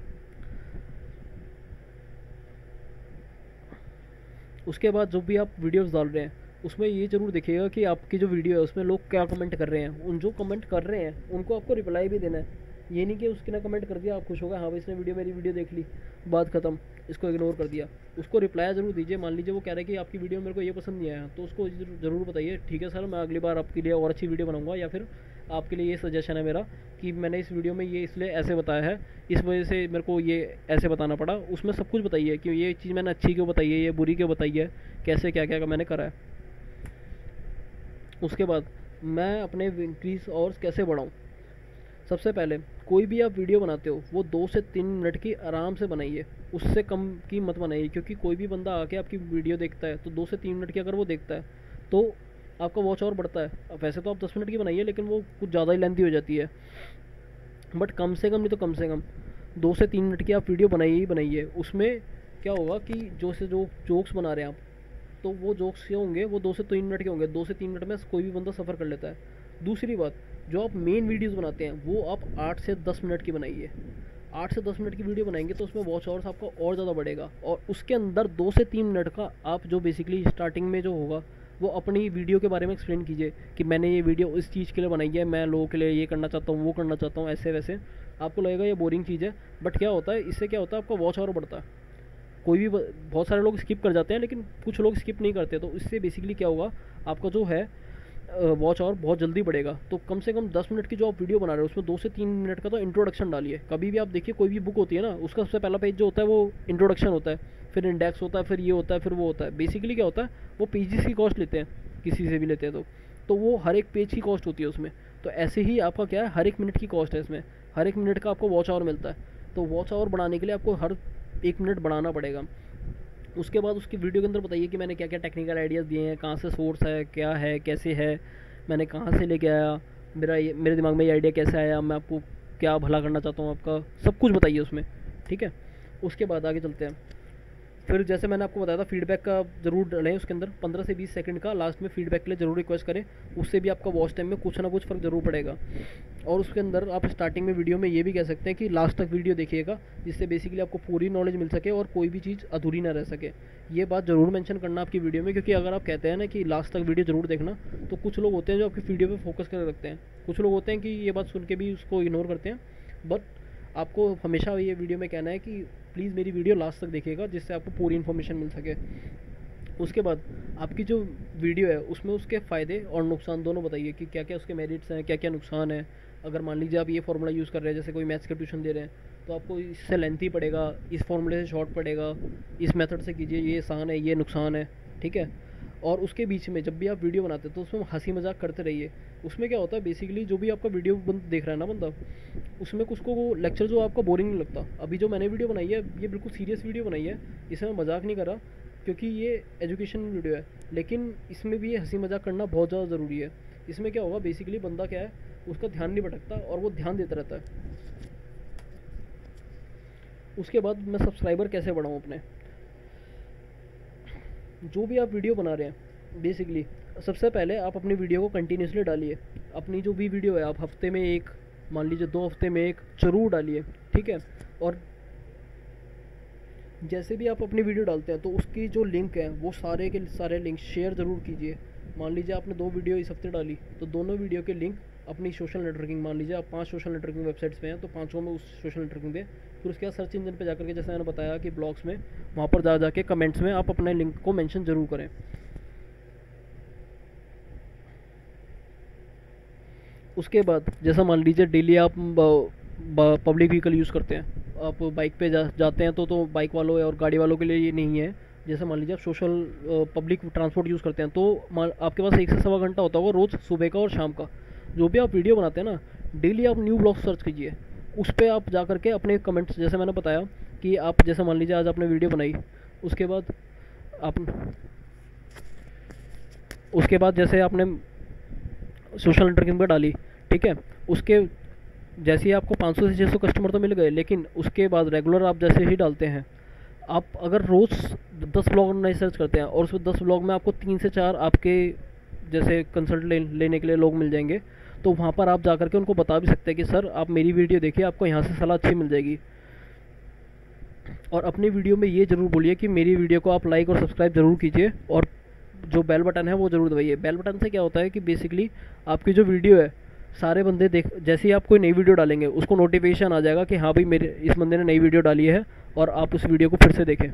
[SPEAKER 1] उसके बाद जो भी आप वीडियोस डाल रहे हैं उसमें ये ज़रूर देखिएगा कि आपकी जो वीडियो है उसमें लोग क्या कमेंट कर रहे हैं। उन जो कमेंट कर रहे हैं उनको आपको रिप्लाई भी देना है। ये नहीं कि उसने कमेंट कर दिया आप खुश हो गए, हाँ भाई इसने वीडियो मेरी वीडियो देख ली, बात ख़त्म, इसको इग्नोर कर दिया। उसको रिप्लाई ज़रूर दीजिए। मान लीजिए वो कह रहे हैं कि आपकी वीडियो मेरे को ये पसंद नहीं आया, तो उसको ज़रूर बताइए, ठीक है सर मैं अगली बार आपके लिए और अच्छी वीडियो बनाऊँगा, या फिर आपके लिए ये सजेशन है मेरा कि मैंने इस वीडियो में ये इसलिए ऐसे बताया है, इस वजह से मेरे को ये ऐसे बताना पड़ा। उसमें सब कुछ बताइए कि ये चीज़ मैंने अच्छी क्यों बताई है, ये बुरी क्यों बताई है, कैसे क्या क्या मैंने करा है। उसके बाद मैं अपने इंक्रीज और कैसे बढ़ाऊँ, सबसे पहले कोई भी आप वीडियो बनाते हो वो दो से तीन मिनट की आराम से बनाइए, उससे कम की मत बनाइए। क्योंकि कोई भी बंदा आके आपकी वीडियो देखता है तो दो से तीन मिनट की अगर वो देखता है तो आपका वॉच और बढ़ता है। अब वैसे तो आप दस मिनट की बनाइए, लेकिन वो कुछ ज़्यादा ही लेंथी हो जाती है, बट कम से कम नहीं तो कम से कम दो से तीन मिनट की आप वीडियो बनाइए ही बनाइए। उसमें क्या होगा कि जो से जो जोक्स बना रहे हैं आप, तो वो जोक्स क्या होंगे, वो दो से तीन मिनट के होंगे। दो से तीन मिनट में कोई भी बंदा सफ़र कर लेता है। दूसरी बात, जो आप मेन वीडियोस बनाते हैं वो आप आठ से दस मिनट की बनाइए। आठ से दस मिनट की वीडियो बनाएंगे तो उसमें वॉच आवर्स आपका और ज़्यादा बढ़ेगा। और उसके अंदर दो से तीन मिनट का आप जो बेसिकली स्टार्टिंग में जो होगा वो अपनी वीडियो के बारे में एक्सप्लेन कीजिए कि मैंने ये वीडियो इस चीज़ के लिए बनाई है, मैं लोगों के लिए ये करना चाहता हूँ, वो करना चाहता हूँ, ऐसे वैसे। आपको लगेगा ये बोरिंग चीज़ है, बट क्या होता है इससे, क्या होता है आपका वॉच आवर बढ़ता है। कोई भी, बहुत सारे लोग स्किप कर जाते हैं लेकिन कुछ लोग स्किप नहीं करते, तो इससे बेसिकली क्या होगा, आपका जो है वॉच आवर बहुत जल्दी बढ़ेगा। तो कम से कम दस मिनट की जो आप वीडियो बना रहे हो उसमें दो से तीन मिनट का तो इंट्रोडक्शन डालिए। कभी भी आप देखिए कोई भी बुक होती है ना, उसका सबसे पहला पेज जो होता है वो इंट्रोडक्शन होता है, फिर इंडेक्स होता है, फिर ये होता है, फिर वो होता है। बेसिकली क्या होता है, वो पेजेस की कॉस्ट लेते हैं, किसी से भी लेते हैं तो तो वो हर एक पेज की कॉस्ट होती है उसमें। तो ऐसे ही आपका क्या है, हर एक मिनट की कॉस्ट है इसमें, हर एक मिनट का आपको वॉच आवर मिलता है। तो वॉच आवर बढ़ाने के लिए आपको हर एक मिनट बढ़ाना पड़ेगा। उसके बाद उसकी वीडियो के अंदर बताइए कि मैंने क्या क्या टेक्निकल आइडियाज़ दिए हैं, कहाँ से सोर्स है, क्या है, कैसे है, मैंने कहाँ से लेके आया, मेरा ये मेरे दिमाग में ये आइडिया कैसे आया, मैं आपको क्या भला करना चाहता हूँ आपका, सब कुछ बताइए उसमें, ठीक है। उसके बाद आगे चलते हैं। फिर जैसे मैंने आपको बताया था फीडबैक का ज़रूर डालें उसके अंदर, पंद्रह से बीस सेकंड का लास्ट में फीडबैक के लिए ज़रूर रिक्वेस्ट करें। उससे भी आपका वॉच टाइम में कुछ ना कुछ फ़र्क ज़रूर पड़ेगा। और उसके अंदर आप स्टार्टिंग में वीडियो में ये भी कह सकते हैं कि लास्ट तक वीडियो देखिएगा, जिससे बेसिकली आपको पूरी नॉलेज मिल सके और कोई भी चीज़ अधूरी ना रह सके। ये बात ज़रूर मेंशन करना आपकी वीडियो में, क्योंकि अगर आप कहते हैं ना कि लास्ट तक वीडियो ज़रूर देखना, तो कुछ लोग होते हैं जो आपकी वीडियो पे फोकस कर रखते हैं, कुछ लोग होते हैं कि ये बात सुन के भी उसको इग्नोर करते हैं। बट आपको हमेशा ये वीडियो में कहना है कि प्लीज़ मेरी वीडियो लास्ट तक देखिएगा, जिससे आपको पूरी इन्फॉर्मेशन मिल सके। उसके बाद आपकी जो वीडियो है उसमें उसके फ़ायदे और नुकसान दोनों बताइए कि क्या क्या उसके मेरिट्स हैं, क्या क्या नुकसान है। अगर मान लीजिए आप ये फार्मूला यूज़ कर रहे हैं, जैसे कोई मैथ्स का ट्यूशन दे रहे हैं, तो आपको इससे लेंथी पड़ेगा, इस फार्मूले से शॉर्ट पड़ेगा, इस मेथड से कीजिए, ये आसान है, ये नुकसान है, ठीक है। और उसके बीच में जब भी आप वीडियो बनाते हैं तो उसमें हंसी मजाक करते रहिए। उसमें क्या होता है बेसिकली, जो भी आपका वीडियो बंद देख रहा है ना बंदा, उसमें उसको वो लेक्चर जो आपका बोरिंग नहीं लगता। अभी जो मैंने वीडियो बनाई है ये बिल्कुल सीरियस वीडियो बनाई है, इसमें मैं मजाक नहीं कर रहा क्योंकि ये एजुकेशन वीडियो है, लेकिन इसमें भी ये हंसी मजाक करना बहुत ज़्यादा ज़रूरी है। इसमें क्या होगा बेसिकली, बंदा क्या है उसका ध्यान नहीं भटकता और वो ध्यान देता रहता है। उसके बाद मैं सब्सक्राइबर कैसे बढ़ाऊँ अपने, जो भी आप वीडियो बना रहे हैं बेसिकली सबसे पहले आप अपनी वीडियो को कंटिन्यूसली डालिए। अपनी जो भी वीडियो है आप हफ्ते में एक, मान लीजिए दो हफ्ते में एक ज़रूर डालिए, ठीक है। और जैसे भी आप अपनी वीडियो डालते हैं तो उसकी जो लिंक है वो सारे के सारे लिंक शेयर ज़रूर कीजिए। मान लीजिए आपने दो वीडियो इस हफ्ते डाली तो दोनों वीडियो के लिंक अपनी सोशल नेटवर्किंग, मान लीजिए आप पांच सोशल नेटवर्किंग वेबसाइट्स पे हैं तो पांचों में उस सोशल नेटवर्किंग पे, फिर उसके बाद सर्च इंजन पे जाकर के, जैसे मैंने बताया कि ब्लॉग्स में, वहाँ पर जा जाके कमेंट्स में आप अपने लिंक को मेंशन ज़रूर करें। उसके बाद जैसा मान लीजिए डेली आप पब्लिक व्हीकल यूज़ करते हैं, आप बाइक पे जा, जाते हैं तो तो बाइक वालों और गाड़ी वालों के लिए ये नहीं है। जैसे मान लीजिए आप सोशल पब्लिक ट्रांसपोर्ट यूज़ करते हैं तो आपके पास एक से सवा घंटा होता होगा रोज़ सुबह का और शाम का। जो भी आप वीडियो बनाते हैं ना, डेली आप न्यू ब्लॉग सर्च कीजिए, उस पर आप जा करके अपने कमेंट्स, जैसे मैंने बताया कि आप जैसे मान लीजिए आज आपने वीडियो बनाई, उसके बाद आप उसके बाद जैसे आपने सोशल नेटवर्किंग पर डाली, ठीक है, उसके जैसे ही आपको पाँच सौ से छः सौ कस्टमर तो मिल गए, लेकिन उसके बाद रेगुलर आप जैसे ही डालते हैं, आप अगर रोज़ दस ब्लॉग नए सर्च करते हैं और उसमें दस ब्लॉग में आपको तीन से चार आपके जैसे कंसल्ट ले, लेने के लिए लोग मिल जाएंगे, तो वहाँ पर आप जा करके उनको बता भी सकते हैं कि सर आप मेरी वीडियो देखिए, आपको यहाँ से सलाह अच्छी मिल जाएगी। और अपनी वीडियो में ये ज़रूर बोलिए कि मेरी वीडियो को आप लाइक और सब्सक्राइब ज़रूर कीजिए, और जो बेल बटन है वो ज़रूर दबाइए। बेल बटन से क्या होता है कि बेसिकली आपकी जो वीडियो है सारे बंदे देख, जैसे ही आप कोई नई वीडियो डालेंगे उसको नोटिफिकेशन आ जाएगा कि हाँ भाई मेरे इस बंदे ने नई वीडियो डाली है, और आप उस वीडियो को फिर से देखें।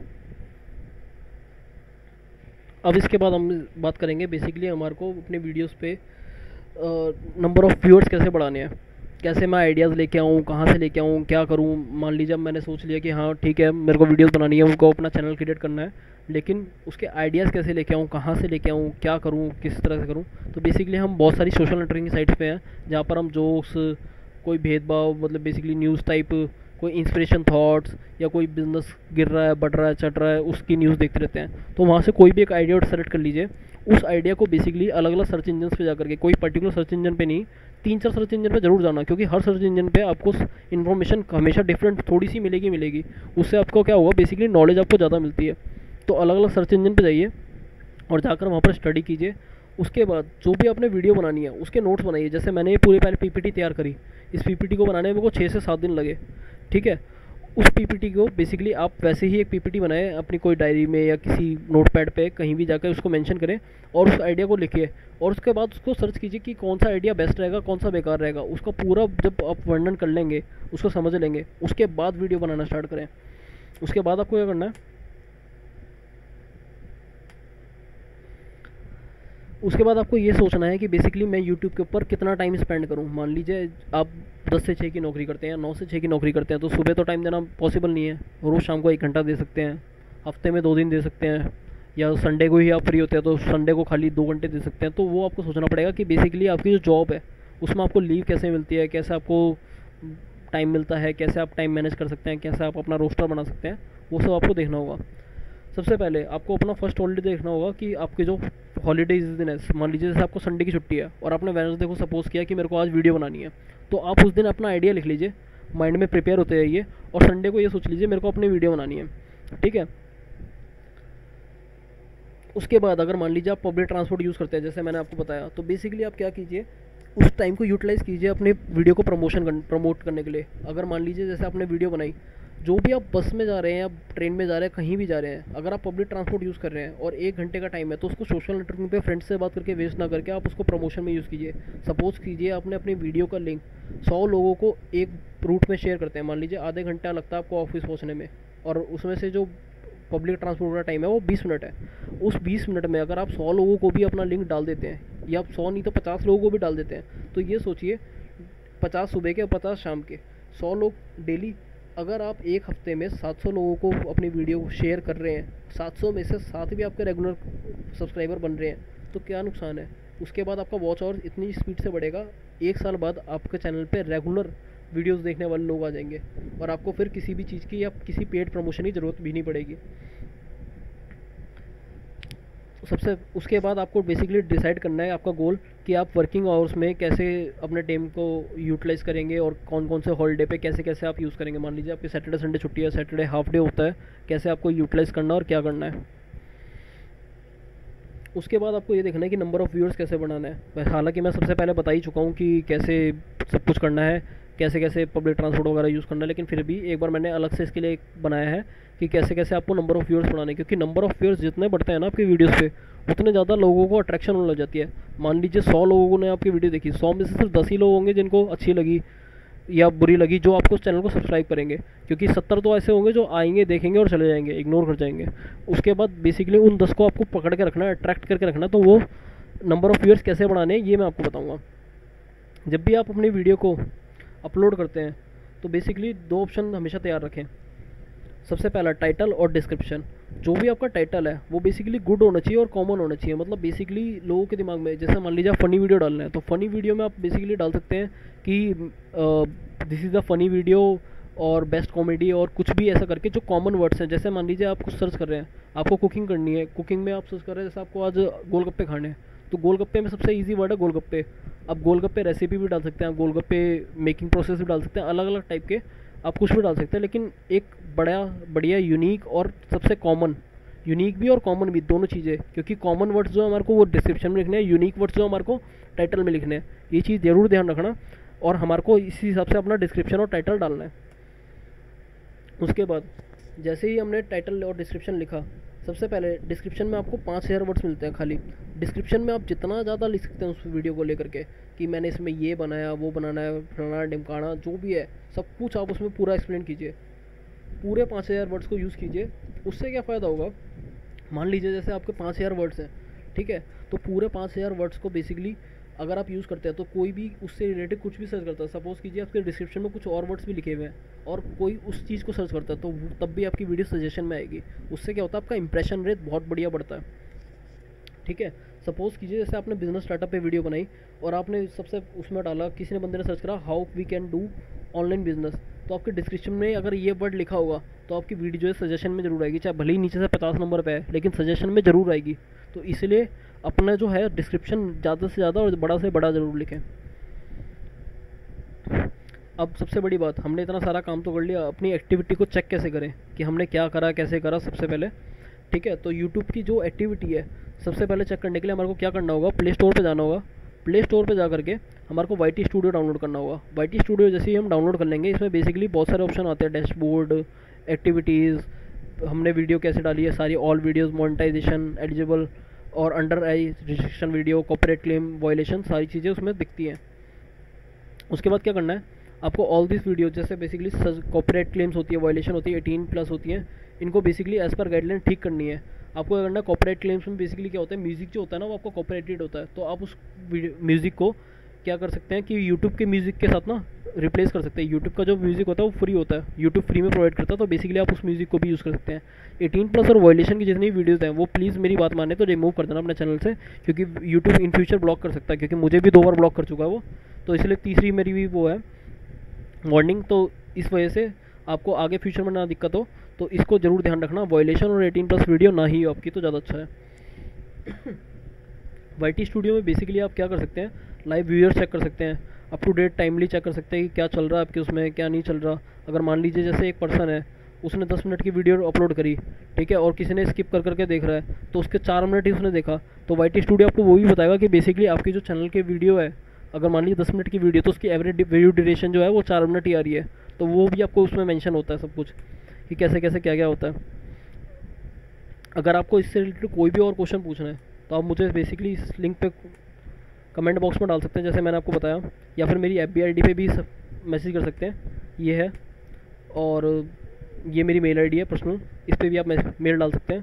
[SPEAKER 1] अब इसके बाद हम बात करेंगे बेसिकली हमारे को अपने वीडियोस पे नंबर ऑफ़ व्यूअर्स कैसे बढ़ाने हैं, कैसे मैं आइडियाज़ लेके आऊँ, कहाँ से लेके आऊँ, क्या करूँ। मान लीजिए अब मैंने सोच लिया कि हाँ ठीक है मेरे को वीडियोस बनानी है, उनको अपना चैनल क्रिएट करना है, लेकिन उसके आइडियाज़ कैसे लेके आऊँ, कहाँ से लेके आऊँ, क्या करूँ, किस तरह से करूँ। तो बेसिकली हम बहुत सारी सोशल नेटवर्किंग साइट्स पे हैं जहाँ पर हम जोक्स, कोई भेदभाव, मतलब बेसिकली न्यूज़ टाइप, कोई इंस्पिरेशन थॉट्स, या कोई बिजनेस गिर रहा है, बढ़ रहा है, चढ़ रहा है, उसकी न्यूज़ देखते रहते हैं। तो वहाँ से कोई भी एक आइडिया सेलेक्ट कर लीजिए, उस आइडिया को बेसिकली अलग अलग सर्च इंजन पे जाकर के, कोई पर्टिकुलर सर्च इंजन पे नहीं, तीन चार सर्च इंजन पे जरूर जाना, क्योंकि हर सर्च इंजन पे आपको इन्फॉर्मेशन हमेशा डिफरेंट थोड़ी सी मिलेगी मिलेगी उससे आपको क्या होगा बेसिकली नॉलेज आपको ज़्यादा मिलती है। तो अलग अलग सर्च इंजन पे जाइए और जाकर वहाँ पर स्टडी कीजिए। उसके बाद जो भी आपने वीडियो बनानी है उसके नोट्स बनाइए। जैसे मैंने ये पूरी पहले पीपीटी तैयार करी, इस पीपीटी को बनाने में मेरे को छः से सात दिन लगे, ठीक है। उस पीपीटी को बेसिकली आप वैसे ही एक पीपीटी बनाएं अपनी कोई डायरी में या किसी नोटपैड पे कहीं भी जाकर उसको मेंशन करें और उस आइडिया को लिखिए, और उसके बाद उसको सर्च कीजिए कि कौन सा आइडिया बेस्ट रहेगा, कौन सा बेकार रहेगा। उसका पूरा जब आप वर्णन कर लेंगे, उसको समझ लेंगे, उसके बाद वीडियो बनाना स्टार्ट करें। उसके बाद आपको क्या करना है, उसके बाद आपको ये सोचना है कि बेसिकली मैं यूट्यूब के ऊपर कितना टाइम स्पेंड करूं। मान लीजिए आप दस से छः की नौकरी करते हैं या नौ से छः की नौकरी करते हैं, तो सुबह तो टाइम देना पॉसिबल नहीं है, रोज़ शाम को एक घंटा दे सकते हैं, हफ्ते में दो दिन दे सकते हैं, या संडे को ही आप फ्री होते हैं तो संडे को खाली दो घंटे दे सकते हैं। तो वो आपको सोचना पड़ेगा कि बेसिकली आपकी जो जॉब है उसमें आपको लीव कैसे मिलती है, कैसे आपको टाइम मिलता है, कैसे आप टाइम मैनेज कर सकते हैं, कैसे आप अपना रोस्टर बना सकते हैं, वो सब आपको देखना होगा। सबसे पहले आपको अपना फर्स्ट हॉलीडे देखना होगा कि आपके जो हॉलीडे इस दिन है, मान लीजिए जैसे आपको संडे की छुट्टी है और आपने वेडनेसडे को सपोज किया कि मेरे को आज वीडियो बनानी है, तो आप उस दिन अपना आइडिया लिख लीजिए, माइंड में प्रिपेयर होते जाइए, और संडे को ये सोच लीजिए मेरे को अपनी वीडियो बनानी है, ठीक है। उसके बाद अगर मान लीजिए आप पब्लिक ट्रांसपोर्ट यूज़ करते हैं जैसे मैंने आपको बताया, तो बेसिकली आप क्या कीजिए, उस टाइम को यूटिलाइज़ कीजिए अपने वीडियो को प्रमोशन कर, प्रमोट करने के लिए। अगर मान लीजिए जैसे आपने वीडियो बनाई, जो भी आप बस में जा रहे हैं या ट्रेन में जा रहे हैं, कहीं भी जा रहे हैं, अगर आप पब्लिक ट्रांसपोर्ट यूज़ कर रहे हैं और एक घंटे का टाइम है, तो उसको सोशल नेटवर्किंग पे फ्रेंड्स से बात करके वेस्ट ना करके आप उसको प्रमोशन में यूज़ कीजिए। सपोज कीजिए आपने अपनी वीडियो का लिंक सौ लोगों को एक रूट में शेयर करते हैं, मान लीजिए आधे घंटा लगता है आपको ऑफिस पहुँचने में, और उसमें से जो पब्लिक ट्रांसपोर्ट का टाइम है वो बीस मिनट है। उस बीस मिनट में अगर आप सौ लोगों को भी अपना लिंक डाल देते हैं, या आप सौ नहीं तो पचास लोगों को भी डाल देते हैं, तो ये सोचिए पचास सुबह के और पचास शाम के, सौ लोग डेली अगर आप एक हफ्ते में सात सौ लोगों को अपनी वीडियो शेयर कर रहे हैं, सात सौ में से सात भी आपके रेगुलर सब्सक्राइबर बन रहे हैं, तो क्या नुकसान है? उसके बाद आपका वॉच आवर इतनी स्पीड से बढ़ेगा, एक साल बाद आपके चैनल पे रेगुलर वीडियोस देखने वाले लोग आ जाएंगे और आपको फिर किसी भी चीज़ की या किसी पेड प्रमोशन की ज़रूरत भी नहीं पड़ेगी। सबसे उसके बाद आपको बेसिकली डिसाइड करना है आपका गोल कि आप वर्किंग आवर्स में कैसे अपने टाइम को यूटिलाइज़ करेंगे और कौन कौन से हॉलीडे पे कैसे कैसे आप यूज़ करेंगे। मान लीजिए आपकी सैटरडे संडे छुट्टी है, सैटरडे हाफ डे होता है, कैसे आपको यूटिलाइज़ करना है और क्या करना है। उसके बाद आपको ये देखना है कि नंबर ऑफ़ व्यूअर्स कैसे बढ़ाना है। हालांकि मैं सबसे पहले बता ही चुका हूँ कि कैसे सब कुछ करना है, कैसे कैसे पब्लिक ट्रांसपोर्ट वगैरह यूज़ करना है, लेकिन फिर भी एक बार मैंने अलग से इसके लिए बनाया है कि कैसे कैसे आपको नंबर ऑफ़ व्यूअर्स बढ़ाने, क्योंकि नंबर ऑफ़ व्यूअर्स जितने बढ़ते हैं ना आपकी वीडियोस पे, उतने ज़्यादा लोगों को अट्रैक्शन होने लग जाती है। मान लीजिए सौ लोगों ने आपकी वीडियो देखी, सौ में से सिर्फ दस ही लोग होंगे जिनको अच्छी लगी या बुरी लगी, जो आपको उस चैनल को सब्सक्राइब करेंगे, क्योंकि सत्तर तो ऐसे होंगे जो आएंगे, देखेंगे और चले जाएंगे, इग्नोर कर जाएंगे। उसके बाद बेसिकली उन दस को आपको पकड़ के रखना है, अट्रैक्ट करके रखना है। तो वो नंबर ऑफ़ व्यूअर्स कैसे बढ़ाने हैं ये मैं आपको बताऊँगा। जब भी आप अपनी वीडियो को अपलोड करते हैं तो बेसिकली दो ऑप्शन हमेशा तैयार रखें। सबसे पहला टाइटल और डिस्क्रिप्शन। जो भी आपका टाइटल है वो बेसिकली गुड होना चाहिए और कॉमन होना चाहिए। मतलब बेसिकली लोगों के दिमाग में, जैसे मान लीजिए आप फ़नी वीडियो डालना है तो फ़नी वीडियो में आप बेसिकली डाल सकते हैं कि this is the funny video और बेस्ट कॉमेडी और कुछ भी ऐसा करके जो कॉमन वर्ड्स हैं। जैसे मान लीजिए आप कुछ सर्च कर रहे हैं, आपको कुकिंग करनी है, कुकिंग में आप सर्च कर रहे हैं, जैसे आपको आज गोलगप्पे खाने हैं तो गोलगप्पे में सबसे इजी वर्ड है गोलगप्पे। अब गोलगप्पे रेसिपी भी डाल सकते हैं, आप गोलगप्पे मेकिंग प्रोसेस भी डाल सकते हैं, अलग अलग टाइप के आप कुछ भी डाल सकते हैं, लेकिन एक बड़ा बढ़िया यूनिक और सबसे कॉमन, यूनिक भी और कॉमन भी दोनों चीज़ें, क्योंकि कॉमन वर्ड्स जो हमारे को वो डिस्क्रिप्शन में लिखने हैं, यूनिक वर्ड्स जो हमारे को टाइटल में लिखने हैं। ये चीज़ ज़रूर ध्यान रखना और हमारे को इसी हिसाब से अपना डिस्क्रिप्शन और टाइटल डालना है। उसके बाद जैसे ही हमने टाइटल और डिस्क्रिप्शन लिखा, सबसे पहले डिस्क्रिप्शन में आपको पाँच हज़ार वर्ड्स मिलते हैं खाली। डिस्क्रिप्शन में आप जितना ज़्यादा लिख सकते हैं उस वीडियो को लेकर के कि मैंने इसमें ये बनाया, वो बनाना है, फलाना ढिमकाना, जो भी है सब कुछ आप उसमें पूरा एक्सप्लेन कीजिए। पूरे पाँच हज़ार वर्ड्स को यूज़ कीजिए। उससे क्या फ़ायदा होगा, मान लीजिए जैसे आपके पाँच हज़ार वर्ड्स हैं, ठीक है, तो पूरे पाँच हज़ार वर्ड्स को बेसिकली अगर आप यूज़ करते हैं तो कोई भी उससे रिलेटेड कुछ भी सर्च करता है, सपोज़ कीजिए आपके डिस्क्रिप्शन में कुछ और वर्ड्स भी लिखे हुए हैं और कोई उस चीज़ को सर्च करता है तो तब भी आपकी वीडियो सजेशन में आएगी। उससे क्या होता है, आपका इंप्रेशन रेट बहुत बढ़िया बढ़ता है। ठीक है, सपोज़ कीजिए जैसे आपने बिजनेस स्टार्टअप पे वीडियो बनाई और आपने सबसे उसमें डाला, किसी ने बंदे ने सर्च करा how we can do online business, तो आपके डिस्क्रिप्शन में अगर ये वर्ड लिखा होगा तो आपकी वीडियो जो है सजेशन में ज़रूर आएगी, चाहे भले ही नीचे से पचास नंबर पे है लेकिन सजेशन में ज़रूर आएगी। तो इसलिए अपना जो है डिस्क्रिप्शन ज़्यादा से ज़्यादा और बड़ा से बड़ा ज़रूर लिखें। अब सबसे बड़ी बात, हमने इतना सारा काम तो कर लिया, अपनी एक्टिविटी को चेक कैसे करें कि हमने क्या करा, कैसे करा। सबसे पहले ठीक है, तो यूट्यूब की जो एक्टिविटी है सबसे पहले चेक करने के लिए हमारे को क्या करना होगा, प्ले स्टोर पे जाना होगा। प्ले स्टोर पे जा करके हमारे को वाई टी स्टूडियो डाउनलोड करना होगा। वाई टी स्टूडियो जैसे ही हम डाउनलोड कर लेंगे, इसमें बेसिकली बहुत सारे ऑप्शन आते हैं, डैशबोर्ड, एक्टिविटीज़, हमने वीडियो कैसे डाली है सारी, ऑल वीडियोज़, मोनेटाइजेशन, एलिजिबल और under I restriction video, copyright claim, violation, सारी चीज़ें उसमें दिखती हैं। उसके बाद क्या करना है, आपको ऑल दिस वीडियो, जैसे बेसिकली कॉपीराइट क्लेम्स होती है, वायलेशन होती है, एटीन प्लस होती है, इनको बेसिकली एज़ पर गाइडलाइन ठीक करनी है। आपको क्या करना है, कॉपीराइट क्लेम्स में बेसिकली क्या होता है, म्यूज़िक जो होता है ना वो आपको कॉपीराइटेड होता है, तो आप उस म्यूज़िक को क्या कर सकते हैं कि यूट्यूब के म्यूज़िक के साथ ना रिप्लेस कर सकते हैं। यूट्यूब का जो म्यूज़िक होता है वो फ्री होता है, यूट्यूब फ्री में प्रोवाइड करता है, तो बेसिकली आप उस म्यूज़िक को भी यूज़ कर सकते हैं। एटीन प्लस और वायलेशन की जितनी वीडियोज़ हैं वो प्लीज़ मेरी बात माने तो रिमूव कर देना अपने चैनल से, क्योंकि यूट्यूब इन फ्यूचर ब्लॉक कर सकता है, क्योंकि मुझे भी दो बार ब्लॉक कर चुका है वो। तो इसलिए तीसरी मेरी भी वो है वार्निंग, तो इस वजह से आपको आगे फ्यूचर में ना दिक्कत हो, तो इसको ज़रूर ध्यान रखना। वायलेशन और एटीन प्लस वीडियो ना ही हो आपकी तो ज़्यादा अच्छा है। वाई टी स्टूडियो में बेसिकली आप क्या कर सकते हैं, लाइव व्यूअर चेक कर सकते हैं, up to date timely check कर सकते हैं कि क्या चल रहा है आपके उसमें, क्या नहीं चल रहा। अगर मान लीजिए जैसे एक पर्सन है, उसने दस मिनट की वीडियो अपलोड करी, ठीक है, और किसी ने स्किप कर करके देख रहा है तो उसके चार मिनट ही उसने देखा, तो वाई टी स्टूडियो आपको वो भी बताएगा कि बेसिकली आपकी जो चैनल की वीडियो है, अगर मान लीजिए दस मिनट की वीडियो तो उसकी एवरेज वीडियो ड्यूरेशन जो है वो चार मिनट ही आ रही है, तो वो भी आपको उसमें मेंशन होता है सब कुछ कि कैसे कैसे क्या क्या होता है। अगर आपको इससे रिलेटेड कोई भी और क्वेश्चन पूछना है तो आप मुझे बेसिकली इस लिंक पे कमेंट बॉक्स में डाल सकते हैं, जैसे मैंने आपको बताया, या फिर मेरी एफ बी आई डी पे भी मैसेज कर सकते हैं, ये है, और ये मेरी मेल आईडी है पर्सनल, इस पर भी आप मेल डाल सकते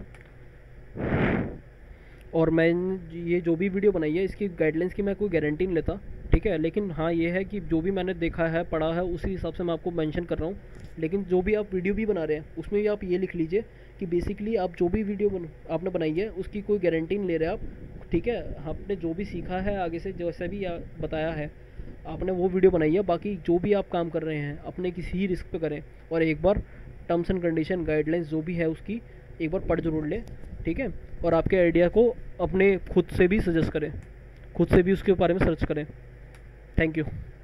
[SPEAKER 1] हैं। और मैं ये जो भी वीडियो बनाई है इसकी गाइडलाइंस की मैं कोई गारंटी नहीं लेता, ठीक है। लेकिन हाँ ये है कि जो भी मैंने देखा है पढ़ा है उसी हिसाब से मैं आपको मेंशन कर रहा हूँ। लेकिन जो भी आप वीडियो भी बना रहे हैं उसमें भी आप ये लिख लीजिए कि बेसिकली आप जो भी वीडियो बन, आपने बनाई है उसकी कोई गारंटी नहीं ले रहे आप, ठीक है। आपने जो भी सीखा है आगे से जैसा भी आ, बताया है आपने वो वीडियो बनाई है, बाकी जो भी आप काम कर रहे हैं अपने किसी ही रिस्क पे करें। और एक बार टर्म्स एंड कंडीशन गाइडलाइंस जो भी है उसकी एक बार पढ़ जरूर लें, ठीक है। और आपके आइडिया को अपने खुद से भी सजेस्ट करें, खुद से भी उसके बारे में सर्च करें। Thank you.